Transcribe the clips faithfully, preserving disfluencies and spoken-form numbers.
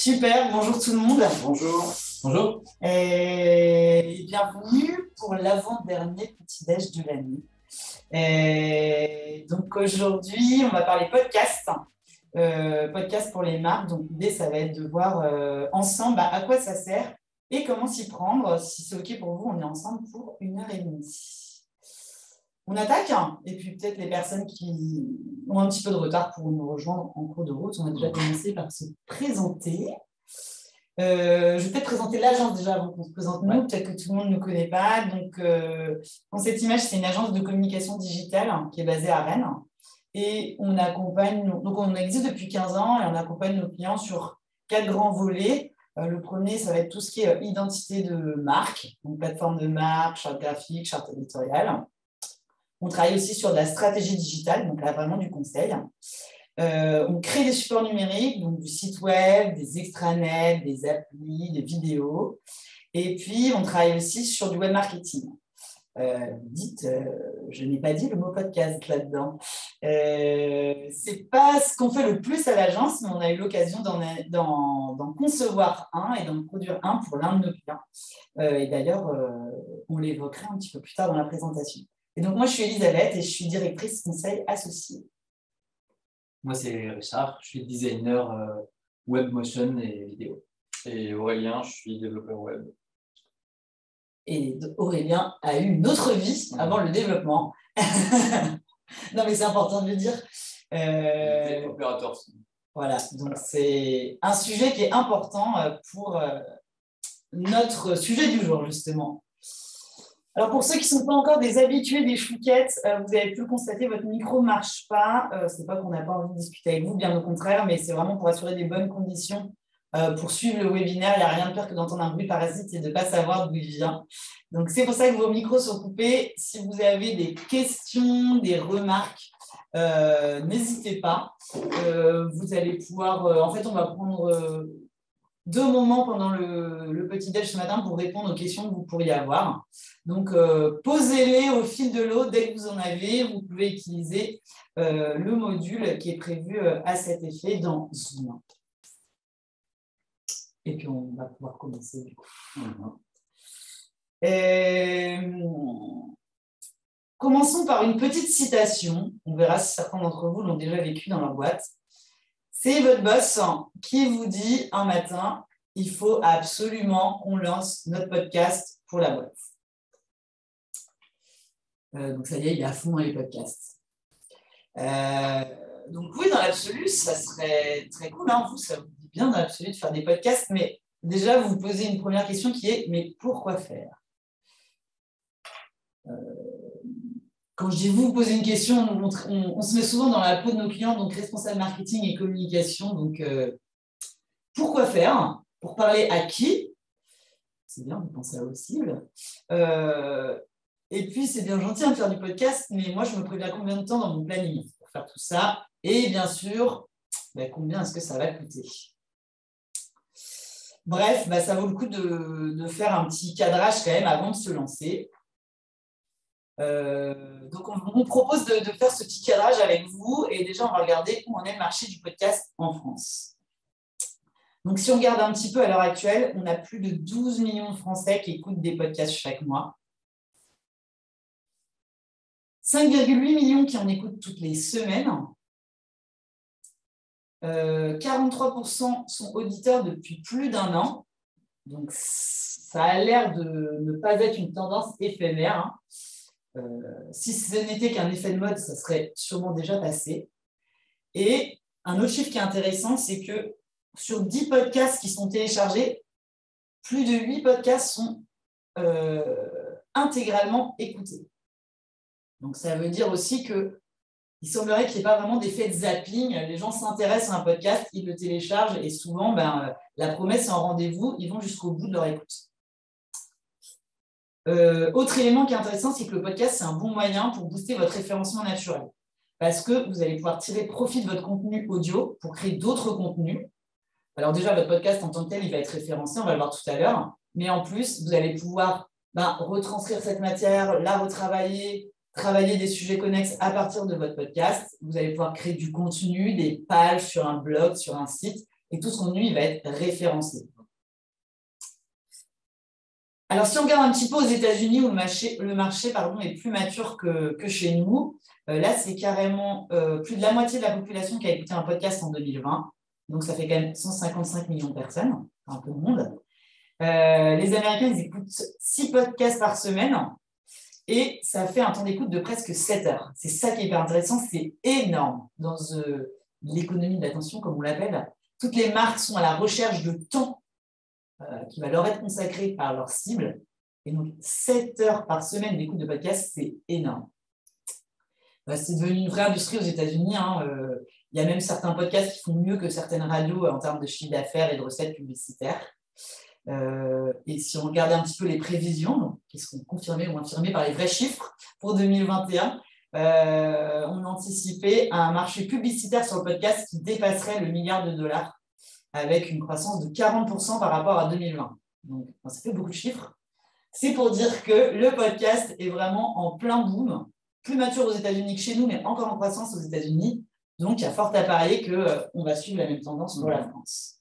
Super, bonjour tout le monde. Bonjour. Bonjour. Et bienvenue pour l'avant-dernier petit-déj de l'année. Et donc aujourd'hui, on va parler podcast. Euh, podcast pour les marques. Donc l'idée, ça va être de voir euh, ensemble bah, à quoi ça sert et comment s'y prendre. Si c'est OK pour vous, on est ensemble pour une heure et demie. On attaque, hein, et puis peut-être les personnes qui ont un petit peu de retard pour nous rejoindre en cours de route. On va déjà commencer par se présenter. Euh, je vais peut-être présenter l'agence déjà avant qu'on se présente nous, ouais. Peut-être que tout le monde ne nous connaît pas. Donc, euh, dans cette image, c'est une agence de communication digitale hein, qui est basée à Rennes. Et on accompagne, donc on existe depuis quinze ans et on accompagne nos clients sur quatre grands volets. Euh, le premier, ça va être tout ce qui est euh, identité de marque, donc plateforme de marque, charte graphique, charte éditoriale. On travaille aussi sur de la stratégie digitale, donc là vraiment du conseil. Euh, on crée des supports numériques, donc du site web, des extranets, des applis, des vidéos. Et puis, on travaille aussi sur du web marketing. Euh, dites, euh, je n'ai pas dit le mot podcast là-dedans. Euh, ce n'est pas ce qu'on fait le plus à l'agence, mais on a eu l'occasion d'en, d'en, d'en concevoir un et d'en produire un pour l'un de nos clients. Euh, et d'ailleurs, euh, on l'évoquera un petit peu plus tard dans la présentation. Et donc, moi, je suis Elisabeth et je suis directrice conseil associée. Moi, c'est Richard, je suis designer euh, web motion et vidéo. Et Aurélien, je suis développeur web. Et Aurélien a eu une autre vie avant le développement. Non, mais c'est important de le dire. Euh, opérateur. Voilà, donc c'est un sujet qui est important pour euh, notre sujet du jour, justement. Alors, pour ceux qui ne sont pas encore des habitués des chouquettes, euh, vous avez pu le constater, votre micro ne marche pas. Euh, ce n'est pas qu'on n'a pas envie de discuter avec vous, bien au contraire, mais c'est vraiment pour assurer des bonnes conditions euh, pour suivre le webinaire. Il n'y a rien de pire que d'entendre un bruit parasite et de ne pas savoir d'où il vient. Donc, c'est pour ça que vos micros sont coupés. Si vous avez des questions, des remarques, euh, n'hésitez pas. Euh, vous allez pouvoir… Euh, en fait, on va prendre… Euh, deux moments pendant le, le petit-déj ce matin pour répondre aux questions que vous pourriez avoir. Donc, euh, posez-les au fil de l'eau dès que vous en avez. Vous pouvez utiliser euh, le module qui est prévu euh, à cet effet dans Zoom. Et puis, on va pouvoir commencer du coup. Mm-hmm. Et... Commençons par une petite citation. On verra si certains d'entre vous l'ont déjà vécu dans leur boîte. C'est votre boss qui vous dit un matin, il faut absolument qu'on lance notre podcast pour la boîte. Euh, donc ça y est, il est à fond dans les podcasts. Euh, donc oui, dans l'absolu, ça serait très cool. Hein, vous, ça vous dit bien dans l'absolu de faire des podcasts, mais déjà, vous vous posez une première question qui est, mais pourquoi faire ? euh, Quand je dis vous, vous posez une question, on, on, on se met souvent dans la peau de nos clients, donc responsable marketing et communication. Donc, euh, pourquoi faire ? Pour parler à qui ? C'est bien, vous pensez à vos cibles. Euh, et puis, c'est bien gentil de faire du podcast, mais moi, je me préviens combien de temps dans mon planning pour faire tout ça ? Et bien sûr, bah, combien est-ce que ça va coûter ? Bref, bah, ça vaut le coup de, de faire un petit cadrage quand même avant de se lancer. Euh, donc, on vous propose de, de faire ce petit cadrage avec vous et déjà, on va regarder où en est le marché du podcast en France. Donc, si on regarde un petit peu à l'heure actuelle, on a plus de douze millions de Français qui écoutent des podcasts chaque mois. cinq virgule huit millions qui en écoutent toutes les semaines. Euh, quarante-trois pour cent sont auditeurs depuis plus d'un an. Donc, ça a l'air de ne pas être une tendance éphémère. Hein. Euh, si ce n'était qu'un effet de mode, ça serait sûrement déjà passé. Et un autre chiffre qui est intéressant, c'est que sur dix podcasts qui sont téléchargés, plus de huit podcasts sont euh, intégralement écoutés. Donc, ça veut dire aussi qu'il semblerait qu'il n'y ait pas vraiment d'effet de zapping. Les gens s'intéressent à un podcast, ils le téléchargent et souvent, ben, la promesse est en rendez-vous, ils vont jusqu'au bout de leur écoute. Euh, autre élément qui est intéressant, c'est que le podcast, c'est un bon moyen pour booster votre référencement naturel. Parce que vous allez pouvoir tirer profit de votre contenu audio pour créer d'autres contenus. Alors déjà, votre podcast en tant que tel, il va être référencé, on va le voir tout à l'heure. Mais en plus, vous allez pouvoir ben, retranscrire cette matière, la retravailler, travailler des sujets connexes à partir de votre podcast. Vous allez pouvoir créer du contenu, des pages sur un blog, sur un site. et tout ce contenu il va être référencé. Alors, si on regarde un petit peu aux États-Unis où le marché, le marché pardon, est plus mature que, que chez nous, euh, là, c'est carrément euh, plus de la moitié de la population qui a écouté un podcast en deux mille vingt. Donc, ça fait quand même cent cinquante-cinq millions de personnes, un peu de monde. Euh, les Américains, ils écoutent six podcasts par semaine et ça fait un temps d'écoute de presque sept heures. C'est ça qui est hyper intéressant, c'est énorme. Dans euh, l'économie de l'attention, comme on l'appelle, toutes les marques sont à la recherche de temps Euh, qui va leur être consacré par leur cible. Et donc, sept heures par semaine d'écoute de podcast, c'est énorme. Euh, c'est devenu une vraie industrie aux États-Unis. Hein. Euh, il y a même certains podcasts qui font mieux que certaines radios en termes de chiffre d'affaires et de recettes publicitaires. Euh, et si on regardait un petit peu les prévisions, donc, qui seront confirmées ou infirmées par les vrais chiffres pour deux mille vingt et un, euh, on anticipait un marché publicitaire sur le podcast qui dépasserait le milliard de dollars, avec une croissance de quarante pour cent par rapport à deux mille vingt. Donc, ça fait beaucoup de chiffres. C'est pour dire que le podcast est vraiment en plein boom, plus mature aux États-Unis que chez nous, mais encore en croissance aux États-Unis. Donc, il y a fort à parier qu'on euh, va suivre la même tendance pour la France.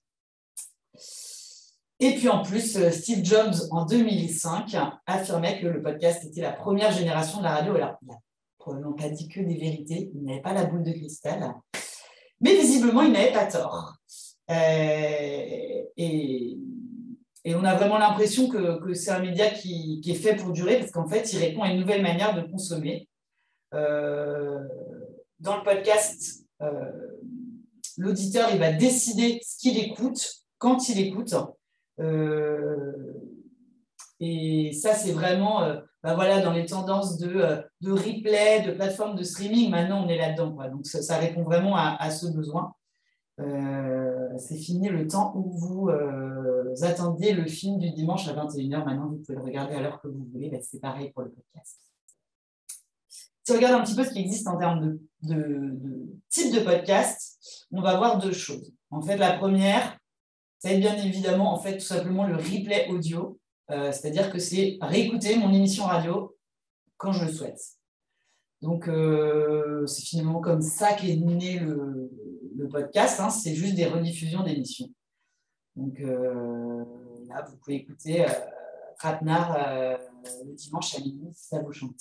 Et puis, en plus, Steve Jobs, en deux mille cinq, affirmait que le podcast était la première génération de la radio. Alors, il n'a probablement pas dit que des vérités. Il n'avait pas la boule de cristal. Mais visiblement, il n'avait pas tort. Euh, et, et on a vraiment l'impression que, que c'est un média qui, qui est fait pour durer parce qu'en fait, il répond à une nouvelle manière de consommer. Euh, dans le podcast, euh, l'auditeur il va décider ce qu'il écoute, quand il écoute. Euh, et ça, c'est vraiment euh, ben voilà, dans les tendances de, de replay, de plateformes de streaming. Maintenant, on est là-dedans, quoi. Donc, ça, ça répond vraiment à, à ce besoin. Euh, c'est fini le temps où vous euh, attendiez le film du dimanche à vingt et une heures. Maintenant, vous pouvez le regarder à l'heure que vous voulez. Ben, c'est pareil pour le podcast. Si on regarde un petit peu ce qui existe en termes de, de, de type de podcast, on va voir deux choses. En fait, la première, ça va être bien évidemment en fait, tout simplement le replay audio. Euh, c'est-à-dire que c'est réécouter mon émission radio quand je le souhaite. Donc, euh, c'est finalement comme ça qu'est né le, le podcast. Hein, c'est juste des rediffusions d'émissions. Donc, euh, là, vous pouvez écouter euh, Trapenard euh, le dimanche à minuit si ça vous chante.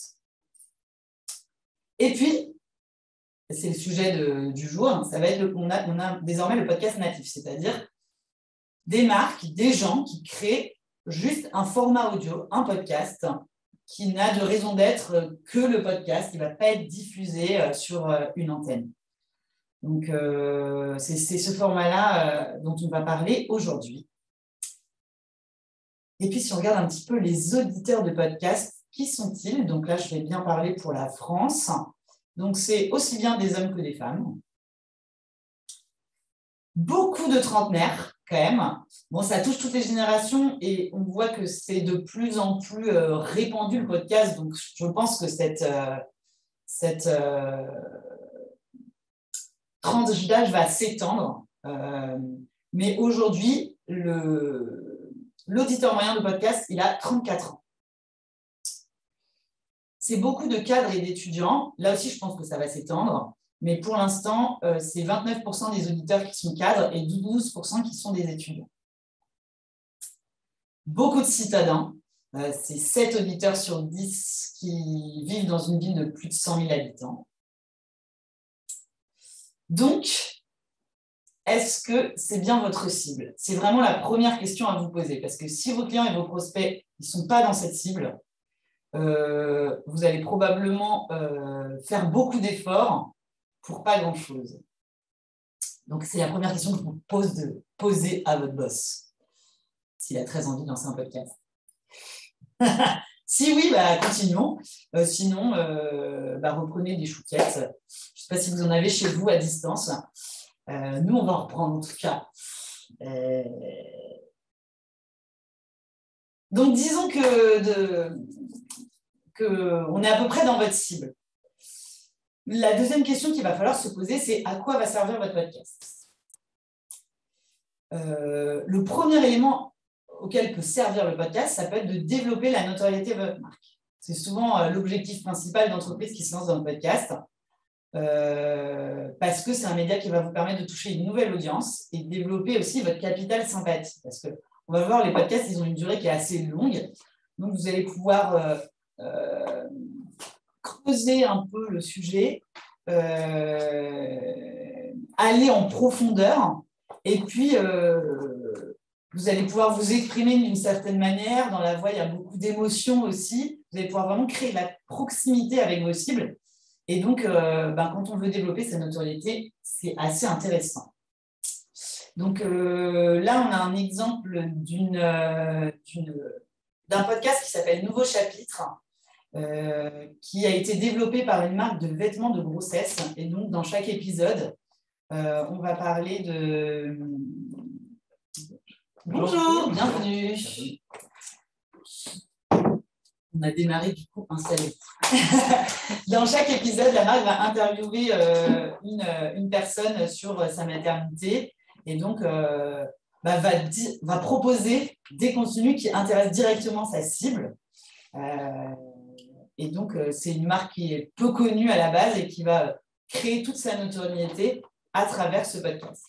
Et puis, c'est le sujet de, du jour, hein, ça va être le, on, a, on a désormais le podcast natif, c'est-à-dire des marques, des gens qui créent juste un format audio, un podcast, qui n'a de raison d'être que le podcast, qui ne va pas être diffusé sur une antenne. Donc, euh, c'est, c'est ce format-là euh, dont on va parler aujourd'hui. Et puis, si on regarde un petit peu les auditeurs de podcasts, qui sont-ils? Donc là, je vais bien parler pour la France. Donc, c'est aussi bien des hommes que des femmes. Beaucoup de trentenaires, quand même. Bon, ça touche toutes les générations et on voit que c'est de plus en plus euh, répandu le podcast. Donc, je pense que cette, euh, cette euh, tranche d'âge va s'étendre. Euh, mais aujourd'hui, le, l'auditeur moyen de podcast, il a trente-quatre ans. C'est beaucoup de cadres et d'étudiants. Là aussi, je pense que ça va s'étendre. Mais pour l'instant, euh, c'est vingt-neuf pour cent des auditeurs qui sont cadres et douze pour cent qui sont des étudiants. Beaucoup de citadins. Euh, c'est sept auditeurs sur dix qui vivent dans une ville de plus de cent mille habitants. Donc, est-ce que c'est bien votre cible? C'est vraiment la première question à vous poser. Parce que si vos clients et vos prospects ne sont pas dans cette cible, euh, vous allez probablement euh, faire beaucoup d'efforts pour pas grand-chose. Donc, c'est la première question que je vous pose de poser à votre boss, s'il a très envie de lancer un podcast. Si oui, bah, continuons. Euh, sinon, euh, bah, reprenez des chouquettes. Je ne sais pas si vous en avez chez vous à distance. Euh, nous, on va en reprendre en tout cas. Euh... Donc, disons que, de... que on est à peu près dans votre cible. La deuxième question qu'il va falloir se poser, c'est à quoi va servir votre podcast? euh, Le premier élément auquel peut servir le podcast, ça peut être de développer la notoriété de votre marque. C'est souvent euh, l'objectif principal d'entreprises qui se lancent dans le podcast. euh, parce que c'est un média qui va vous permettre de toucher une nouvelle audience et de développer aussi votre capital sympathie. Parce qu'on va voir, les podcasts, ils ont une durée qui est assez longue. Donc, vous allez pouvoir euh, euh, creuser un peu le sujet, euh, aller en profondeur, et puis euh, vous allez pouvoir vous exprimer d'une certaine manière. Dans la voix, il y a beaucoup d'émotions aussi. Vous allez pouvoir vraiment créer de la proximité avec vos cibles. Et donc, euh, ben, quand on veut développer sa notoriété, c'est assez intéressant. Donc euh, là, on a un exemple d'une, euh, d'une, d'un podcast qui s'appelle Nouveau Chapitre, euh, qui a été développé par une marque de vêtements de grossesse. Et donc, dans chaque épisode, euh, on va parler de... Bonjour, bienvenue. On a démarré du coup installé. Dans chaque épisode, la marque va interviewer euh, une, une personne sur sa maternité et donc euh, bah, va, va proposer des contenus qui intéressent directement sa cible. Euh, et donc, euh, c'est une marque qui est peu connue à la base et qui va créer toute sa notoriété à travers ce podcast.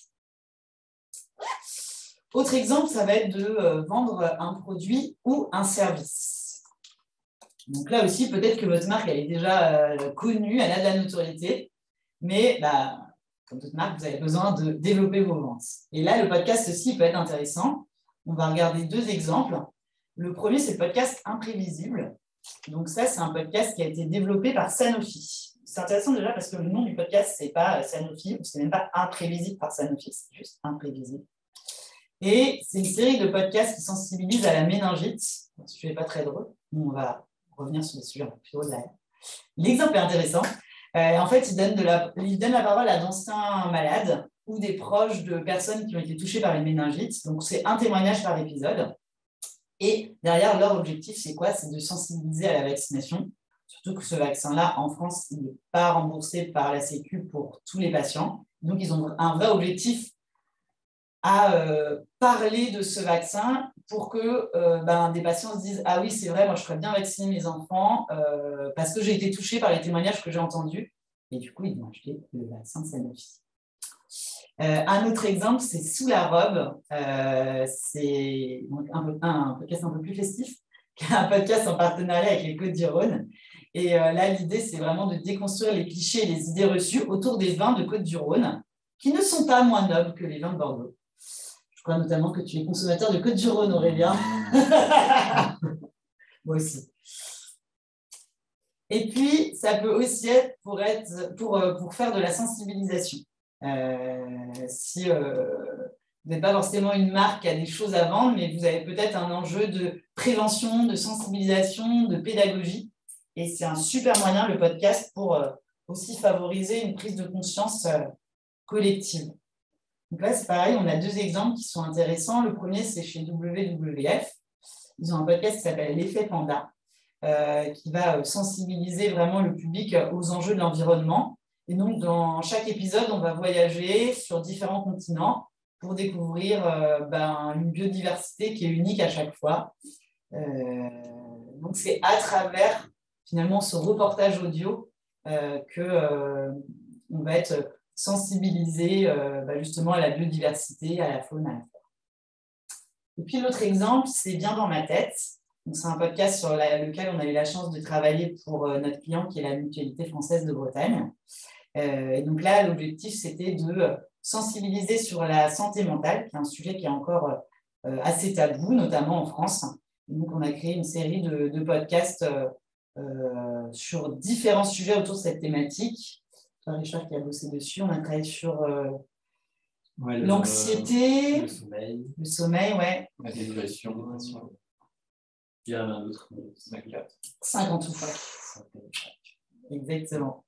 Autre exemple, ça va être de euh, vendre un produit ou un service. Donc là aussi, peut-être que votre marque, elle est déjà euh, connue, elle a de la notoriété, mais bah, comme toute marque, vous avez besoin de développer vos ventes. Et là, le podcast aussi peut être intéressant. On va regarder deux exemples. Le premier, c'est le podcast Imprévisible. Donc ça, c'est un podcast qui a été développé par Sanofi. C'est intéressant déjà parce que le nom du podcast, ce n'est pas Sanofi, ou ce n'est même pas Imprévisible par Sanofi, c'est juste Imprévisible. Et c'est une série de podcasts qui sensibilisent à la méningite. Ce sujet n'est pas très drôle. On va revenir sur des sujets un peu plus drôles derrière. L'exemple est intéressant. Euh, en fait, il donne, de la, il donne la parole à d'anciens malades ou des proches de personnes qui ont été touchées par les méningites. Donc, c'est un témoignage par épisode. Et derrière, leur objectif, c'est quoi? C'est de sensibiliser à la vaccination. Surtout que ce vaccin-là, en France, il n'est pas remboursé par la Sécu pour tous les patients. Donc, ils ont un vrai objectif à euh, parler de ce vaccin pour que euh, ben, des patients se disent « Ah oui, c'est vrai, moi, je ferais bien vacciner mes enfants euh, parce que j'ai été touchée par les témoignages que j'ai entendus. » Et du coup, ils vont acheter le vaccin de Sanofi. Euh, un autre exemple, c'est Sous la robe. Euh, c'est un, un, un podcast un peu plus festif, un podcast en partenariat avec les Côtes-du-Rhône. Et euh, là, l'idée, c'est vraiment de déconstruire les clichés et les idées reçues autour des vins de Côtes-du-Rhône, qui ne sont pas moins nobles que les vins de Bordeaux. Je crois notamment que tu es consommateur de Côtes-du-Rhône, Aurélien. Moi aussi. Et puis, ça peut aussi être pour, être, pour, pour faire de la sensibilisation. Euh, si euh, vous n'êtes pas forcément une marque qui a des choses à vendre, mais vous avez peut-être un enjeu de prévention, de sensibilisation, de pédagogie. Et c'est un super moyen, le podcast, pour euh, aussi favoriser une prise de conscience euh, collective. Donc là, c'est pareil, on a deux exemples qui sont intéressants. Le premier, c'est chez W W F. Ils ont un podcast qui s'appelle L'effet Panda, euh, qui va sensibiliser vraiment le public aux enjeux de l'environnement. Et donc, dans chaque épisode, on va voyager sur différents continents pour découvrir euh, ben, une biodiversité qui est unique à chaque fois. Euh, donc, c'est à travers, finalement, ce reportage audio euh, qu'on euh, va être sensibilisé euh, bah, justement à la biodiversité, à la faune, à la flore. Et puis l'autre exemple, c'est Bien dans ma tête. C'est un podcast sur la, lequel on a eu la chance de travailler pour euh, notre client qui est la Mutualité française de Bretagne. Euh, et donc là, l'objectif, c'était de sensibiliser sur la santé mentale, qui est un sujet qui est encore euh, assez tabou, notamment en France. Et donc on a créé une série de, de podcasts euh, euh, sur différents sujets autour de cette thématique. Richard qui a bossé dessus. On a travaillé sur euh, ouais, l'anxiété, le sommeil, le sommeil, ouais. La dépression. Il y a un autre, cinquante ou pas. Exactement.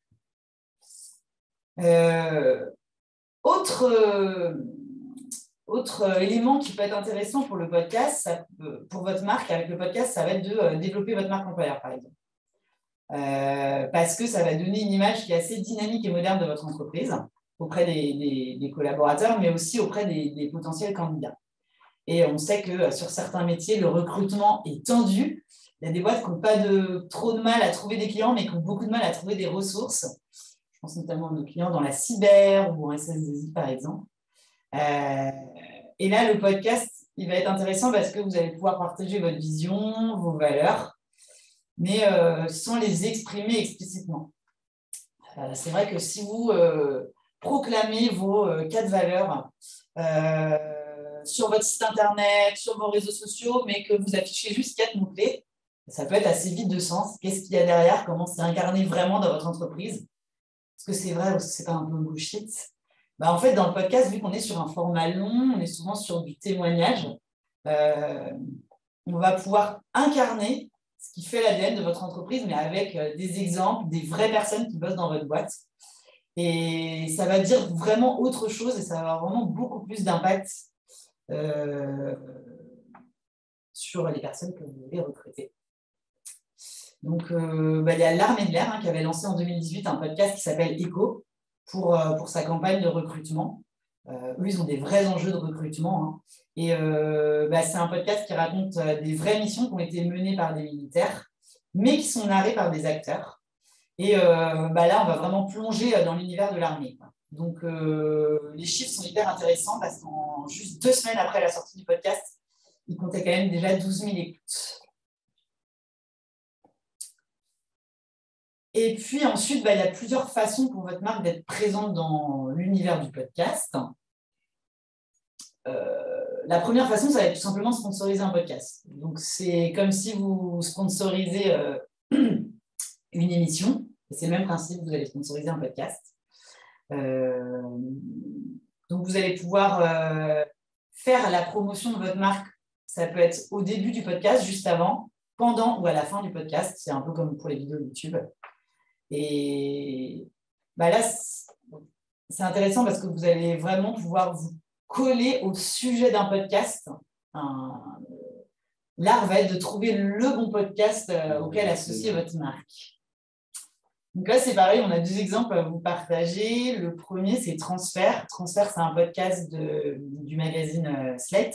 Euh, autre, euh, autre élément qui peut être intéressant pour le podcast, ça peut, pour votre marque, avec le podcast, ça va être de euh, développer votre marque employeur, par exemple. Euh, parce que ça va donner une image qui est assez dynamique et moderne de votre entreprise auprès des, des, des collaborateurs, mais aussi auprès des, des potentiels candidats. Et on sait que sur certains métiers, le recrutement est tendu. Il y a des boîtes qui n'ont pas de, trop de mal à trouver des clients, mais qui ont beaucoup de mal à trouver des ressources. Je pense notamment à nos clients dans la cyber ou en S S deux I, par exemple. Euh, et là, le podcast, il va être intéressant parce que vous allez pouvoir partager votre vision, vos valeurs, mais euh, sans les exprimer explicitement. Euh, c'est vrai que si vous euh, proclamez vos euh, quatre valeurs euh, sur votre site internet, sur vos réseaux sociaux, mais que vous affichez juste quatre mots-clés, ça peut être assez vide de sens. Qu'est-ce qu'il y a derrière? Comment c'est incarné vraiment dans votre entreprise? Est-ce que c'est vrai ou est-ce que c'est pas un peu bullshit? Bah, en fait, dans le podcast, vu qu'on est sur un format long, on est souvent sur du témoignage, euh, on va pouvoir incarner ce qui fait l'A D N de votre entreprise, mais avec euh, des exemples, des vraies personnes qui bossent dans votre boîte. Et ça va dire vraiment autre chose et ça va avoir vraiment beaucoup plus d'impact euh, sur les personnes que vous voulez recruter. Donc, euh, bah, il y a l'Armée de l'air hein, qui avait lancé en deux mille dix-huit un podcast qui s'appelle Echo pour, euh, pour sa campagne de recrutement. Euh, eux, ils ont des vrais enjeux de recrutement. Hein. Et euh, bah, c'est un podcast qui raconte euh, des vraies missions qui ont été menées par des militaires, mais qui sont narrées par des acteurs. Et euh, bah, là, on va vraiment plonger dans l'univers de l'armée. Donc, euh, les chiffres sont hyper intéressants parce qu'en juste deux semaines après la sortie du podcast, il comptait quand même déjà douze mille écoutes. Et puis ensuite, bah, il y a plusieurs façons pour votre marque d'être présente dans l'univers du podcast. Euh, la première façon, ça va être tout simplement sponsoriser un podcast. Donc, c'est comme si vous sponsorisez euh, une émission. C'est le même principe, vous allez sponsoriser un podcast. Euh, donc, vous allez pouvoir euh, faire la promotion de votre marque. Ça peut être au début du podcast, juste avant, pendant ou à la fin du podcast. C'est un peu comme pour les vidéos YouTube. Et bah là, c'est intéressant parce que vous allez vraiment pouvoir vous coller au sujet d'un podcast. Un... L'art va être de trouver le bon podcast auquel associer votre marque. Donc là, c'est pareil, on a deux exemples à vous partager. Le premier, c'est Transfert. Transfert, c'est un podcast de, du magazine Slate.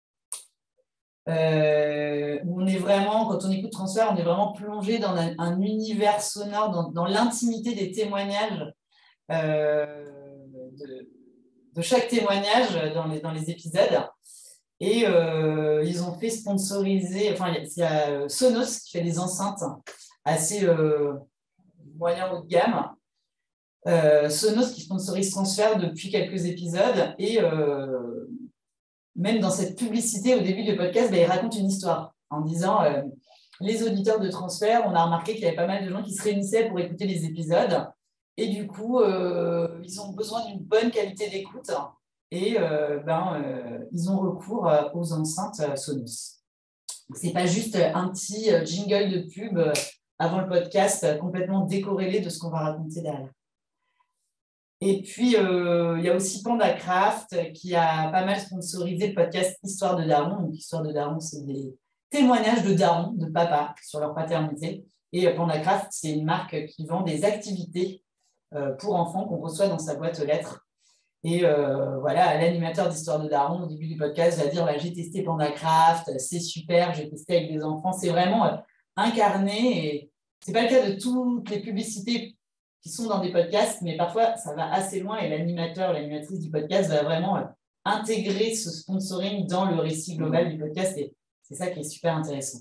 Euh, où on est vraiment, quand on écoute Transfert, on est vraiment plongé dans un, un univers sonore, dans, dans l'intimité des témoignages, euh, de, de chaque témoignage dans les, dans les épisodes. Et euh, ils ont fait sponsoriser, enfin, il y, y a Sonos qui fait des enceintes assez euh, moyen haut de gamme. Euh, Sonos qui sponsorise Transfert depuis quelques épisodes et euh, même dans cette publicité au début du podcast, bah, il raconte une histoire en disant euh, les auditeurs de Transfert, on a remarqué qu'il y avait pas mal de gens qui se réunissaient pour écouter les épisodes et du coup, euh, ils ont besoin d'une bonne qualité d'écoute et euh, ben, euh, ils ont recours aux enceintes Sonos. Ce n'est pas juste un petit jingle de pub avant le podcast complètement décorrélé de ce qu'on va raconter derrière. Et puis, euh, il y a aussi Panda Craft qui a pas mal sponsorisé le podcast Histoire de Daron. Donc, Histoire de Daron, c'est des témoignages de darons, de papa, sur leur paternité. Et Panda Craft, c'est une marque qui vend des activités euh, pour enfants qu'on reçoit dans sa boîte aux lettres. Et euh, voilà, l'animateur d'Histoire de Daron, au début du podcast, va dire bah, j'ai testé Panda Craft, c'est super, j'ai testé avec des enfants. C'est vraiment euh, incarné. Et ce n'est pas le cas de toutes les publicités qui sont dans des podcasts, mais parfois, ça va assez loin et l'animateur, l'animatrice du podcast va vraiment euh, intégrer ce sponsoring dans le récit global du podcast et c'est ça qui est super intéressant.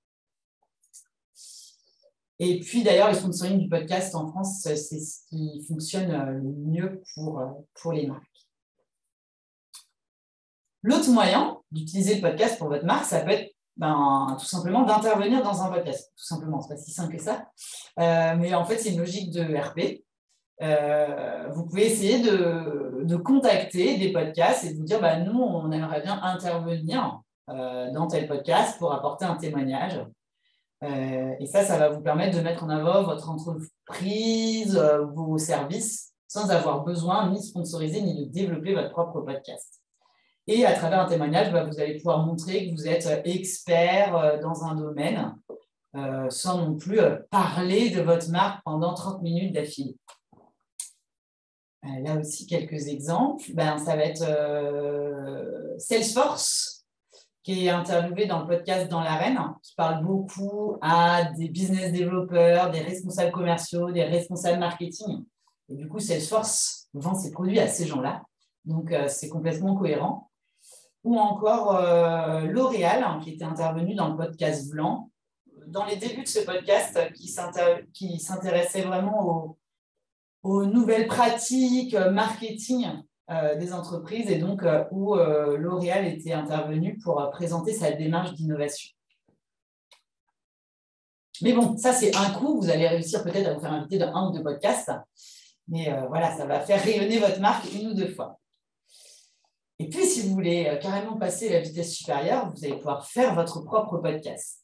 Et puis, d'ailleurs, le sponsoring du podcast en France, c'est ce qui fonctionne le mieux pour, pour les marques. L'autre moyen d'utiliser le podcast pour votre marque, ça peut être ben, tout simplement d'intervenir dans un podcast. Tout simplement, ce n'est pas si simple que ça. Euh, mais en fait, c'est une logique de R P. Euh, vous pouvez essayer de, de contacter des podcasts et de vous dire, bah, nous, on aimerait bien intervenir euh, dans tel podcast pour apporter un témoignage. Euh, et ça, ça va vous permettre de mettre en avant votre entreprise, euh, vos services, sans avoir besoin ni de sponsoriser ni de développer votre propre podcast. Et à travers un témoignage, bah, vous allez pouvoir montrer que vous êtes expert euh, dans un domaine, euh, sans non plus euh, parler de votre marque pendant trente minutes d'affilée. Euh, là aussi, quelques exemples. Ben, ça va être euh, Salesforce, qui est interviewé dans le podcast Dans l'arène, qui parle beaucoup à des business développeurs, des responsables commerciaux, des responsables marketing. Et du coup, Salesforce vend ses produits à ces gens-là. Donc, euh, c'est complètement cohérent. Ou encore euh, L'Oréal, hein, qui était intervenu dans le podcast Blanc, dans les débuts de ce podcast, qui s'intéressait vraiment aux, aux nouvelles pratiques marketing euh, des entreprises, et donc euh, où euh, L'Oréal était intervenu pour euh, présenter sa démarche d'innovation. Mais bon, ça c'est un coup, vous allez réussir peut-être à vous faire inviter dans un ou deux podcasts, mais euh, voilà, ça va faire rayonner votre marque une ou deux fois. Et puis, si vous voulez euh, carrément passer à la vitesse supérieure, vous allez pouvoir faire votre propre podcast.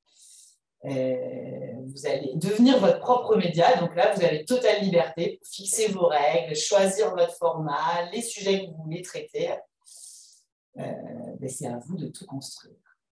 Et vous allez devenir votre propre média. Donc là, vous avez totale liberté pour fixer vos règles, choisir votre format, les sujets que vous voulez traiter. Euh, ben c'est à vous de tout construire.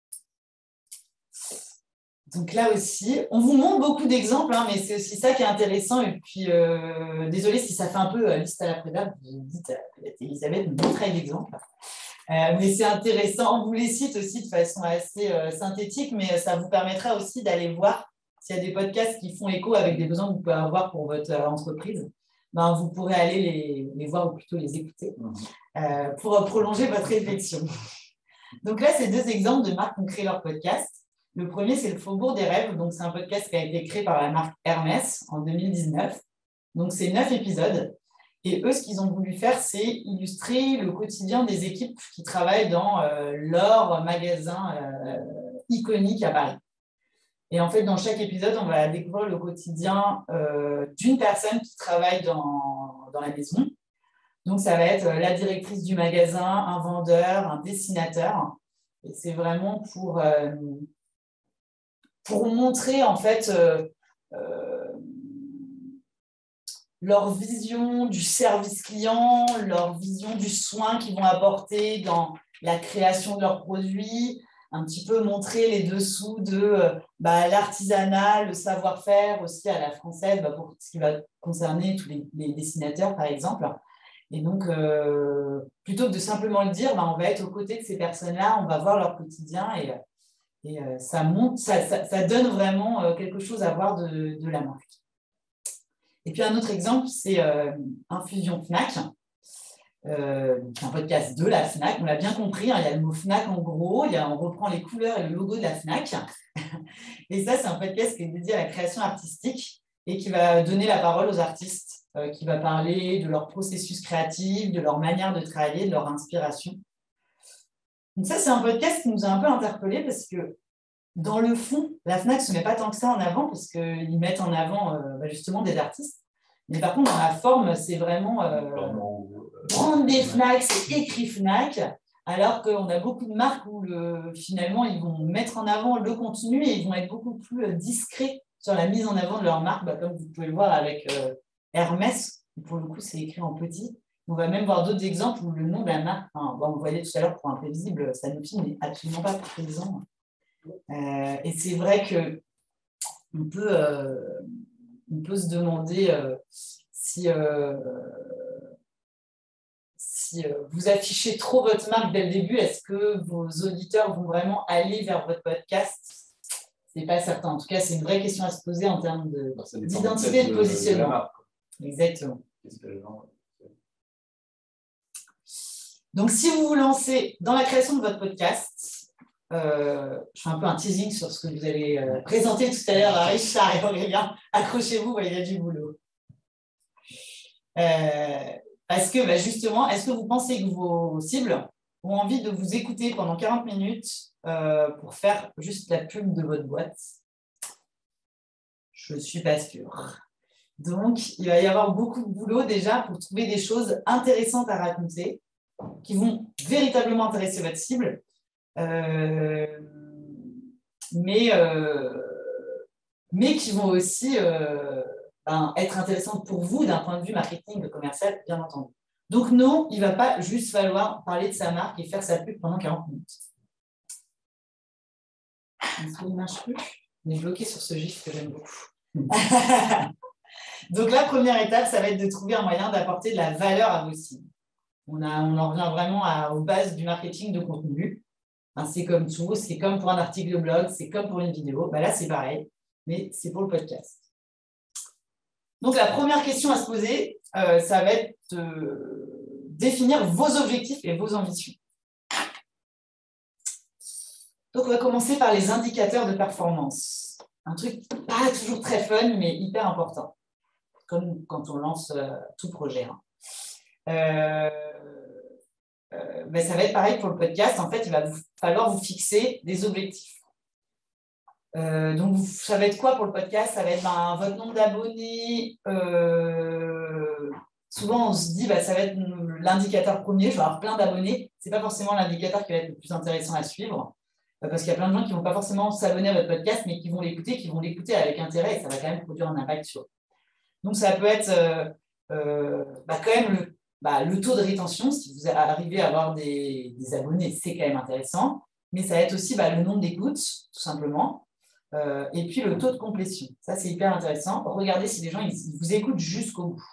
Donc là aussi, on vous montre beaucoup d'exemples, hein, mais c'est aussi ça qui est intéressant. Et puis, euh, désolé si ça fait un peu euh, liste à la prédale, vous dites euh, Elisabeth nous montrera l'exemple. Euh, mais c'est intéressant, on vous les cite aussi de façon assez euh, synthétique, mais ça vous permettra aussi d'aller voir s'il y a des podcasts qui font écho avec des besoins que vous pouvez avoir pour votre euh, entreprise. Ben, vous pourrez aller les, les voir ou plutôt les écouter euh, pour prolonger votre réflexion. Donc là, c'est deux exemples de marques qui ont créé leur podcast. Le premier, c'est le Faubourg des Rêves. Donc, c'est un podcast qui a été créé par la marque Hermès en deux mille dix-neuf. Donc, c'est neuf épisodes. Et eux, ce qu'ils ont voulu faire, c'est illustrer le quotidien des équipes qui travaillent dans euh, leur magasin euh, iconique à Paris. Et en fait, dans chaque épisode, on va découvrir le quotidien euh, d'une personne qui travaille dans, dans la maison. Donc, ça va être la directrice du magasin, un vendeur, un dessinateur. Et c'est vraiment pour... Euh, pour montrer en fait euh, euh, leur vision du service client, leur vision du soin qu'ils vont apporter dans la création de leurs produits, un petit peu montrer les dessous de euh, bah, l'artisanat, le savoir-faire aussi à la française, bah, pour ce qui va concerner tous les, les dessinateurs par exemple. Et donc, euh, plutôt que de simplement le dire, bah, on va être aux côtés de ces personnes-là, on va voir leur quotidien et Et euh, ça, monte, ça, ça, ça donne vraiment euh, quelque chose à voir de, de la marque. Et puis un autre exemple, c'est euh, Infusion Fnac. Euh, c'est un podcast de la Fnac, on l'a bien compris, hein, il y a le mot Fnac en gros, il y a, on reprend les couleurs et le logo de la Fnac. Et ça, c'est un podcast qui est dédié à la création artistique et qui va donner la parole aux artistes, euh, qui va parler de leur processus créatif, de leur manière de travailler, de leur inspiration. Donc ça, c'est un podcast qui nous a un peu interpellés parce que dans le fond, la Fnac ne se met pas tant que ça en avant parce qu'ils mettent en avant euh, bah, justement des artistes. Mais par contre, dans la forme, c'est vraiment euh, brand des Fnac, c'est écrit Fnac, alors qu'on a beaucoup de marques où le, finalement, ils vont mettre en avant le contenu et ils vont être beaucoup plus discrets sur la mise en avant de leur marque, bah, comme vous pouvez le voir avec euh, Hermès. Pour le coup, c'est écrit en petit. On va même voir d'autres exemples où le nom de la marque, enfin, bon, on voyait tout à l'heure pour Imprévisible, Sanofi n'est absolument pas présent. Euh, et c'est vrai qu'on peut, euh, on peut se demander euh, si, euh, si euh, vous affichez trop votre marque dès le début, est-ce que vos auditeurs vont vraiment aller vers votre podcast? Ce n'est pas certain. En tout cas, c'est une vraie question à se poser en termes d'identité et de, de positionnement. De la marque. Exactement. Donc, si vous vous lancez dans la création de votre podcast, euh, je fais un peu un teasing sur ce que vous allez euh, présenter tout à l'heure à Richard et Aurélien. Accrochez-vous, il y a du boulot. Euh, parce que, bah, justement, est-ce que vous pensez que vos cibles ont envie de vous écouter pendant quarante minutes euh, pour faire juste la pub de votre boîte? Je ne suis pas sûre. Donc, il va y avoir beaucoup de boulot déjà pour trouver des choses intéressantes à raconter qui vont véritablement intéresser votre cible, euh, mais, euh, mais qui vont aussi euh, ben, être intéressantes pour vous d'un point de vue marketing commercial, bien entendu. Donc non, il ne va pas juste falloir parler de sa marque et faire sa pub pendant quarante minutes. Est-ce qu'il ne marche plus? On est bloqué sur ce gif que j'aime beaucoup. Donc la première étape, ça va être de trouver un moyen d'apporter de la valeur à vos cibles. On, a, on en revient vraiment à, aux bases du marketing de contenu. Hein, c'est comme tout, c'est comme pour un article de blog, c'est comme pour une vidéo. Ben là, c'est pareil, mais c'est pour le podcast. Donc, la première question à se poser, euh, ça va être de définir vos objectifs et vos ambitions. Donc, on va commencer par les indicateurs de performance. Un truc pas toujours très fun, mais hyper important, comme quand on lance euh, tout projet. Hein. Euh, euh, ben, ça va être pareil pour le podcast. En fait, il va vous falloir vous fixer des objectifs. Euh, donc, ça va être quoi pour le podcast? Ça va être ben, votre nombre d'abonnés. Euh, souvent, on se dit, bah, ça va être l'indicateur premier. Je vais avoir plein d'abonnés. Ce n'est pas forcément l'indicateur qui va être le plus intéressant à suivre. Euh, parce qu'il y a plein de gens qui ne vont pas forcément s'abonner à votre podcast, mais qui vont l'écouter, qui vont l'écouter avec intérêt et ça va quand même produire un impact sur eux. Donc, ça peut être euh, euh, bah, quand même le, bah, le taux de rétention. Si vous arrivez à avoir des, des abonnés, c'est quand même intéressant. Mais ça va être aussi bah, le nombre d'écoutes, tout simplement. Euh, et puis le taux de complétion. Ça, c'est hyper intéressant. Regardez si les gens ils, ils vous écoutent jusqu'au bout.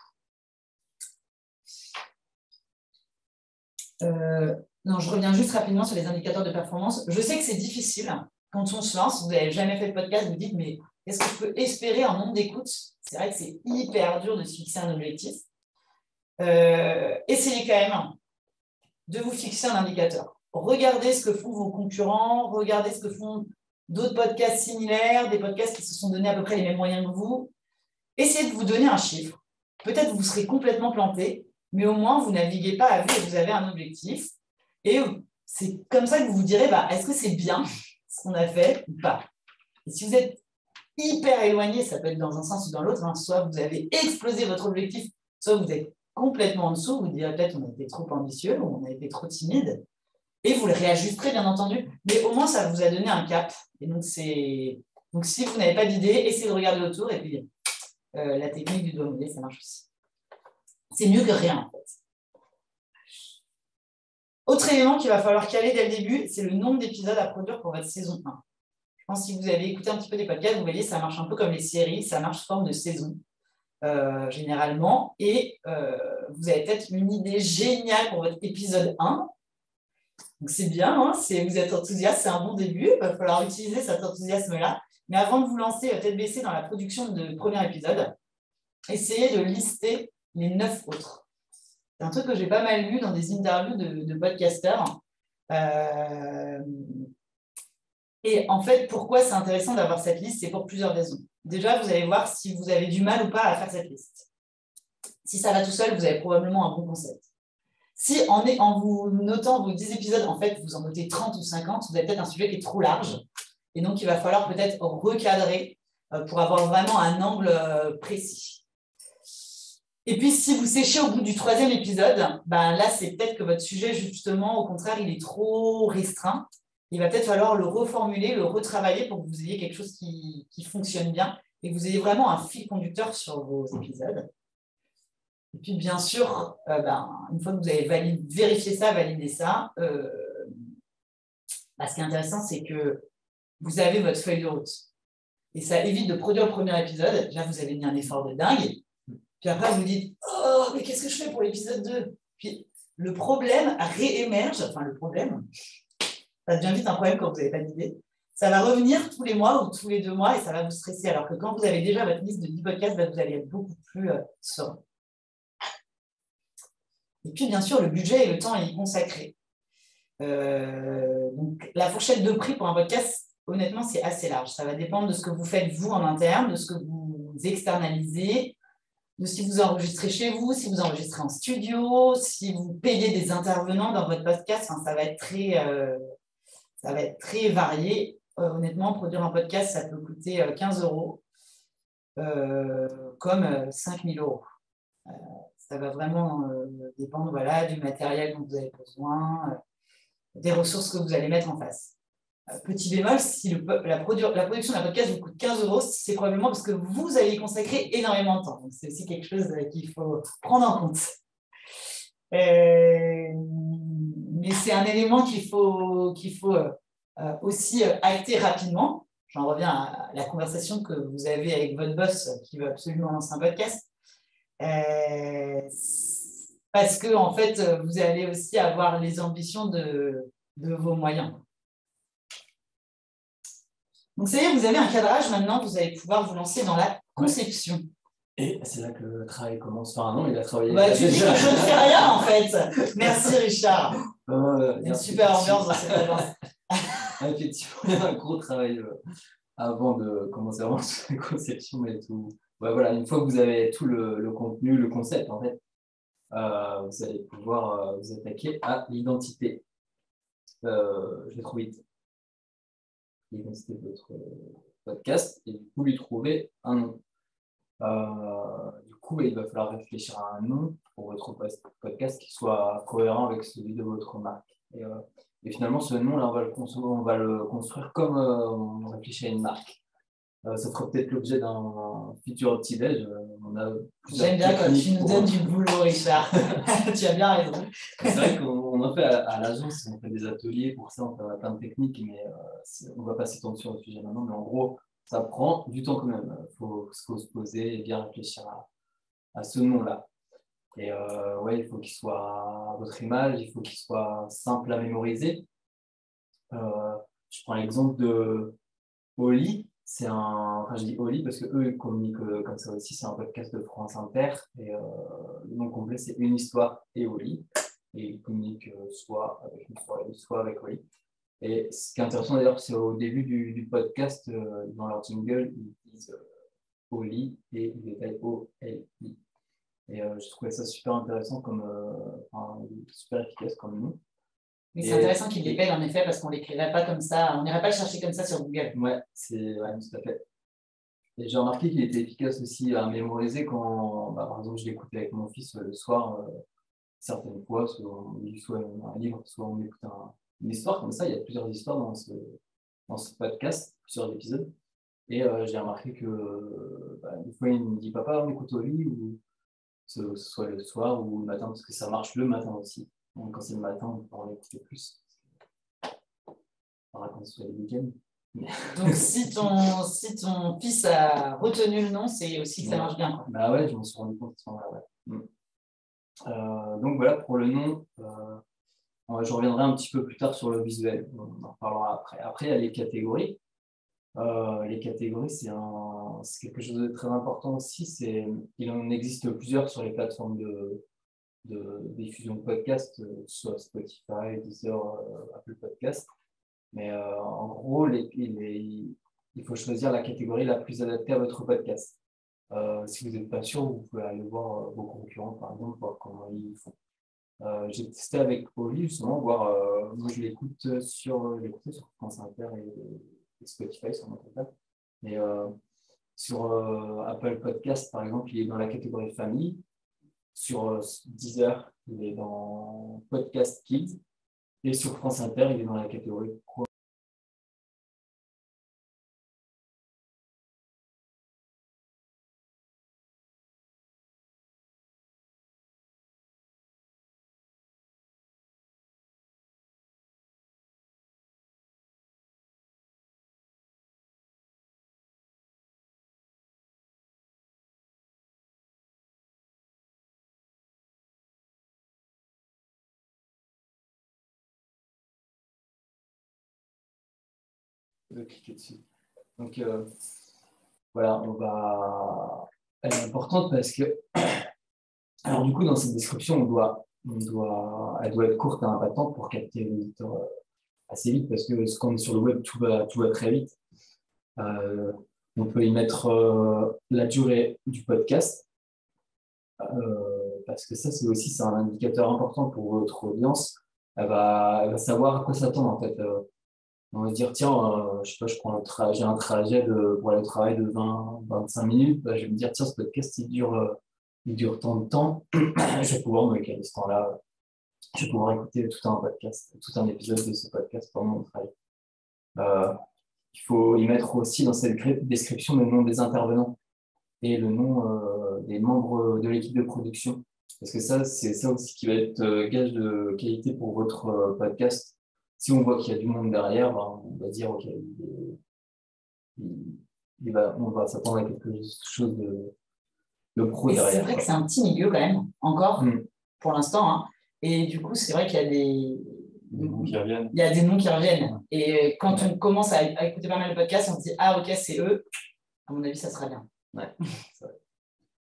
Euh, non, je reviens juste rapidement sur les indicateurs de performance. Je sais que c'est difficile. Quand on se lance, vous n'avez jamais fait de podcast, vous dites, mais est-ce que je peux espérer un nombre d'écoutes? C'est vrai que c'est hyper dur de se fixer un objectif. Euh, essayez quand même de vous fixer un indicateur. Regardez ce que font vos concurrents, regardez ce que font d'autres podcasts similaires, des podcasts qui se sont donnés à peu près les mêmes moyens que vous. Essayez de vous donner un chiffre. Peut-être que vous serez complètement planté, mais au moins, vous ne naviguez pas à vue et vous avez un objectif. Et c'est comme ça que vous vous direz, bah, est-ce que c'est bien ce qu'on a fait ou pas? Et si vous êtes hyper éloigné, ça peut être dans un sens ou dans l'autre, hein, soit vous avez explosé votre objectif, soit vous êtes complètement en dessous, vous direz peut-être on a été trop ambitieux ou on a été trop timide. Et vous le réajusterez, bien entendu, mais au moins, ça vous a donné un cap. Et donc, c'est... donc si vous n'avez pas d'idée, essayez de regarder autour. Et puis, euh, la technique du doigt mouillé, ça marche aussi. C'est mieux que rien, en fait. Autre élément qu'il va falloir caler dès le début, c'est le nombre d'épisodes à produire pour votre saison un. Je pense que si vous avez écouté un petit peu des podcasts, vous voyez, ça marche un peu comme les séries, ça marche sous forme de saison, euh, généralement. Et euh, vous avez peut-être une idée géniale pour votre épisode un. Donc, c'est bien, hein, vous êtes enthousiaste, c'est un bon début. Il va falloir utiliser cet enthousiasme-là. Mais avant de vous lancer tête baissée dans la production de premier épisode, essayez de lister les neuf autres. C'est un truc que j'ai pas mal lu dans des interviews de, de podcasteurs. Euh, et en fait, pourquoi c'est intéressant d'avoir cette liste? C'est pour plusieurs raisons. Déjà, vous allez voir si vous avez du mal ou pas à faire cette liste. Si ça va tout seul, vous avez probablement un bon concept. Si en, en vous notant vos dix épisodes, en fait, vous en notez trente ou cinquante, vous avez peut-être un sujet qui est trop large. Et donc, il va falloir peut-être recadrer pour avoir vraiment un angle précis. Et puis, si vous séchez au bout du troisième épisode, ben là, c'est peut-être que votre sujet, justement, au contraire, il est trop restreint. Il va peut-être falloir le reformuler, le retravailler pour que vous ayez quelque chose qui, qui fonctionne bien et que vous ayez vraiment un fil conducteur sur vos épisodes. Et puis, bien sûr, euh, ben, une fois que vous avez validé, vérifié ça, validé ça, euh, ben, ce qui est intéressant, c'est que vous avez votre feuille de route. Et ça évite de produire le premier épisode. Là, vous avez mis un effort de dingue. Puis après, vous vous dites « Oh, mais qu'est-ce que je fais pour l'épisode deux ?» Puis le problème réémerge. Enfin, le problème, ça devient vite un problème quand vous n'avez pas d'idée. Ça va revenir tous les mois ou tous les deux mois et ça va vous stresser. Alors que quand vous avez déjà votre liste de dix podcasts, ben, vous allez être beaucoup plus euh, serein. Et puis, bien sûr, le budget et le temps à y consacrer. Euh, donc, la fourchette de prix pour un podcast, honnêtement, c'est assez large. Ça va dépendre de ce que vous faites, vous, en interne, de ce que vous externalisez, de si vous enregistrez chez vous, si vous enregistrez en studio, si vous payez des intervenants dans votre podcast. Enfin, ça va être très, euh, ça va être très varié. Euh, honnêtement, produire un podcast, ça peut coûter quinze euros, euh, comme euh, cinq mille euros. Euh, Ça va vraiment euh, dépendre voilà, du matériel dont vous avez besoin, euh, des ressources que vous allez mettre en face. Euh, petit bémol, si le, la, produ la production d'un podcast vous coûte quinze euros, c'est probablement parce que vous allez y consacrer énormément de temps. Donc, c'est aussi quelque chose euh, qu'il faut prendre en compte. Euh, mais c'est un élément qu'il faut, qu'il faut euh, aussi euh, acter rapidement. J'en reviens à la conversation que vous avez avec votre boss qui veut absolument lancer un podcast. Euh, parce que en fait, vous allez aussi avoir les ambitions de, de vos moyens. Donc, ça y est, vous avez un cadrage maintenant, vous allez pouvoir vous lancer dans la conception. Et c'est là que le travail commence. Enfin, non, il a travaillé. Bah, tu dis que je ne fais rien en fait. Merci Richard. Euh, il y a une super ambiance dans cette agence. Effectivement, il y a un gros travail euh, avant de commencer à voir toute la conception et tout. Ouais, voilà, une fois que vous avez tout le, le contenu, le concept, en fait, euh, vous allez pouvoir euh, vous attaquer à l'identité. Euh, je l'ai trouvé vite. L'identité de votre podcast et du coup lui trouver un nom. Euh, du coup, il va falloir réfléchir à un nom pour votre podcast qui soit cohérent avec celui de votre marque. Et, euh, et finalement, ce nom-là, on va le construire, on va le construire comme euh, on réfléchit à une marque. Euh, ça fera peut-être l'objet d'un futur petit-déj. Euh, J'aime bien quand tu nous pour... donnes du boulot, Richard. Tu as bien raison. C'est vrai qu'on en fait à, à l'agence, on fait des ateliers pour ça, on fait plein de techniques, mais euh, on ne va pas s'étendre sur le sujet maintenant. Mais en gros, ça prend du temps quand même. Il faut, faut se poser et bien réfléchir à, à ce nom-là. Et euh, ouais, il faut qu'il soit à votre image, il faut qu'il soit simple à mémoriser. Euh, je prends l'exemple de Oli. C'est un, enfin je dis Oli parce que eux ils communiquent comme ça aussi. C'est un podcast de France Inter et euh, le nom complet c'est Une histoire et Oli. Et ils communiquent soit avec une histoire, soit avec Oli. Et ce qui est intéressant d'ailleurs, c'est au début du, du podcast, euh, dans leur jingle, ils disent euh, Oli et ils détaillent O L I. Et euh, je trouvais ça super intéressant, comme, euh, enfin, super efficace comme nom. Mais c'est intéressant qu'ils les payent en effet parce qu'on ne l'écrirait pas comme ça, on n'irait pas le chercher comme ça sur Google. Ouais, c'est ouais, tout à fait. Et j'ai remarqué qu'il était efficace aussi à mémoriser quand, bah, par exemple, je l'écoutais avec mon fils le soir, euh, certaines fois, soit on lit soit un livre, soit on écoute un, une histoire comme ça. Il y a plusieurs histoires dans ce, dans ce podcast, plusieurs épisodes. Et euh, j'ai remarqué que bah, des fois, il me dit papa, on écoute au lit, ou que ce soit le soir ou le matin, parce que ça marche le matin aussi. Donc, quand c'est le matin, on peut en écouter plus. Enfin, quand ce soit le week-end. Donc, si ton, si ton fils a retenu le nom, c'est aussi que ça marche bien. Quoi. Bah ouais, je m'en suis rendu compte à ce moment-là. Ouais. Mm. Euh, donc voilà pour le nom. Euh, je reviendrai un petit peu plus tard sur le visuel. On en reparlera après. Après, il y a les catégories. Euh, les catégories, c'est un, c'est quelque chose de très important aussi. C'est, il en existe plusieurs sur les plateformes de, de diffusion de podcasts, soit Spotify, Deezer, euh, Apple Podcasts. Mais euh, en gros, les, les, il faut choisir la catégorie la plus adaptée à votre podcast. Euh, si vous n'êtes pas sûr, vous pouvez aller voir euh, vos concurrents, par exemple, voir comment ils font. Euh, j'ai testé avec Oli, justement, voir, euh, moi je l'écoute sur, sur France Inter et, et Spotify, sur mon téléphone. Et euh, sur euh, Apple Podcast, par exemple, il est dans la catégorie famille. Sur euh, Deezer, il est dans Podcast Kids. Et sur France Inter, il est dans la catégorie Pro. De cliquer dessus. Donc euh, voilà, on va. Elle est importante parce que. Alors du coup, dans cette description, on doit, on doit, elle doit être courte et impactante pour capter l'éditeur assez vite parce que quand on est sur le web, tout va, tout va très vite. Euh, on peut y mettre euh, la durée du podcast euh, parce que ça, c'est aussi c'est un indicateur important pour votre audience. Elle va, elle va savoir à quoi s'attendre en fait. Euh, on va se dire, tiens, euh, je sais pas, je prends le tra- j'ai un trajet de, pour aller au travail de vingt à vingt-cinq minutes. Bah, je vais me dire, tiens, ce podcast, il dure, euh, il dure tant de temps. Je vais pouvoir me caler ce temps-là. Je vais pouvoir écouter tout un podcast, tout un épisode de ce podcast pendant mon travail. Euh, il faut y mettre aussi dans cette description le nom des intervenants et le nom euh, des membres de l'équipe de production. Parce que ça, c'est ça aussi qui va être euh, gage de qualité pour votre euh, podcast. Si on voit qu'il y a du monde derrière, ben, on va dire, OK, il, il, il va, on va s'attendre à quelque chose de, de pro et derrière. C'est vrai quoi. Que c'est un petit milieu quand même, encore, mm. pour l'instant. Hein. Et du coup, c'est vrai qu'il y a des... des noms qui reviennent. Il y a des noms qui reviennent. Et quand ouais. on commence à, à écouter pas mal de podcasts, on se dit, ah ok, c'est eux. À mon avis, ça sera bien. Ouais, c'est vrai.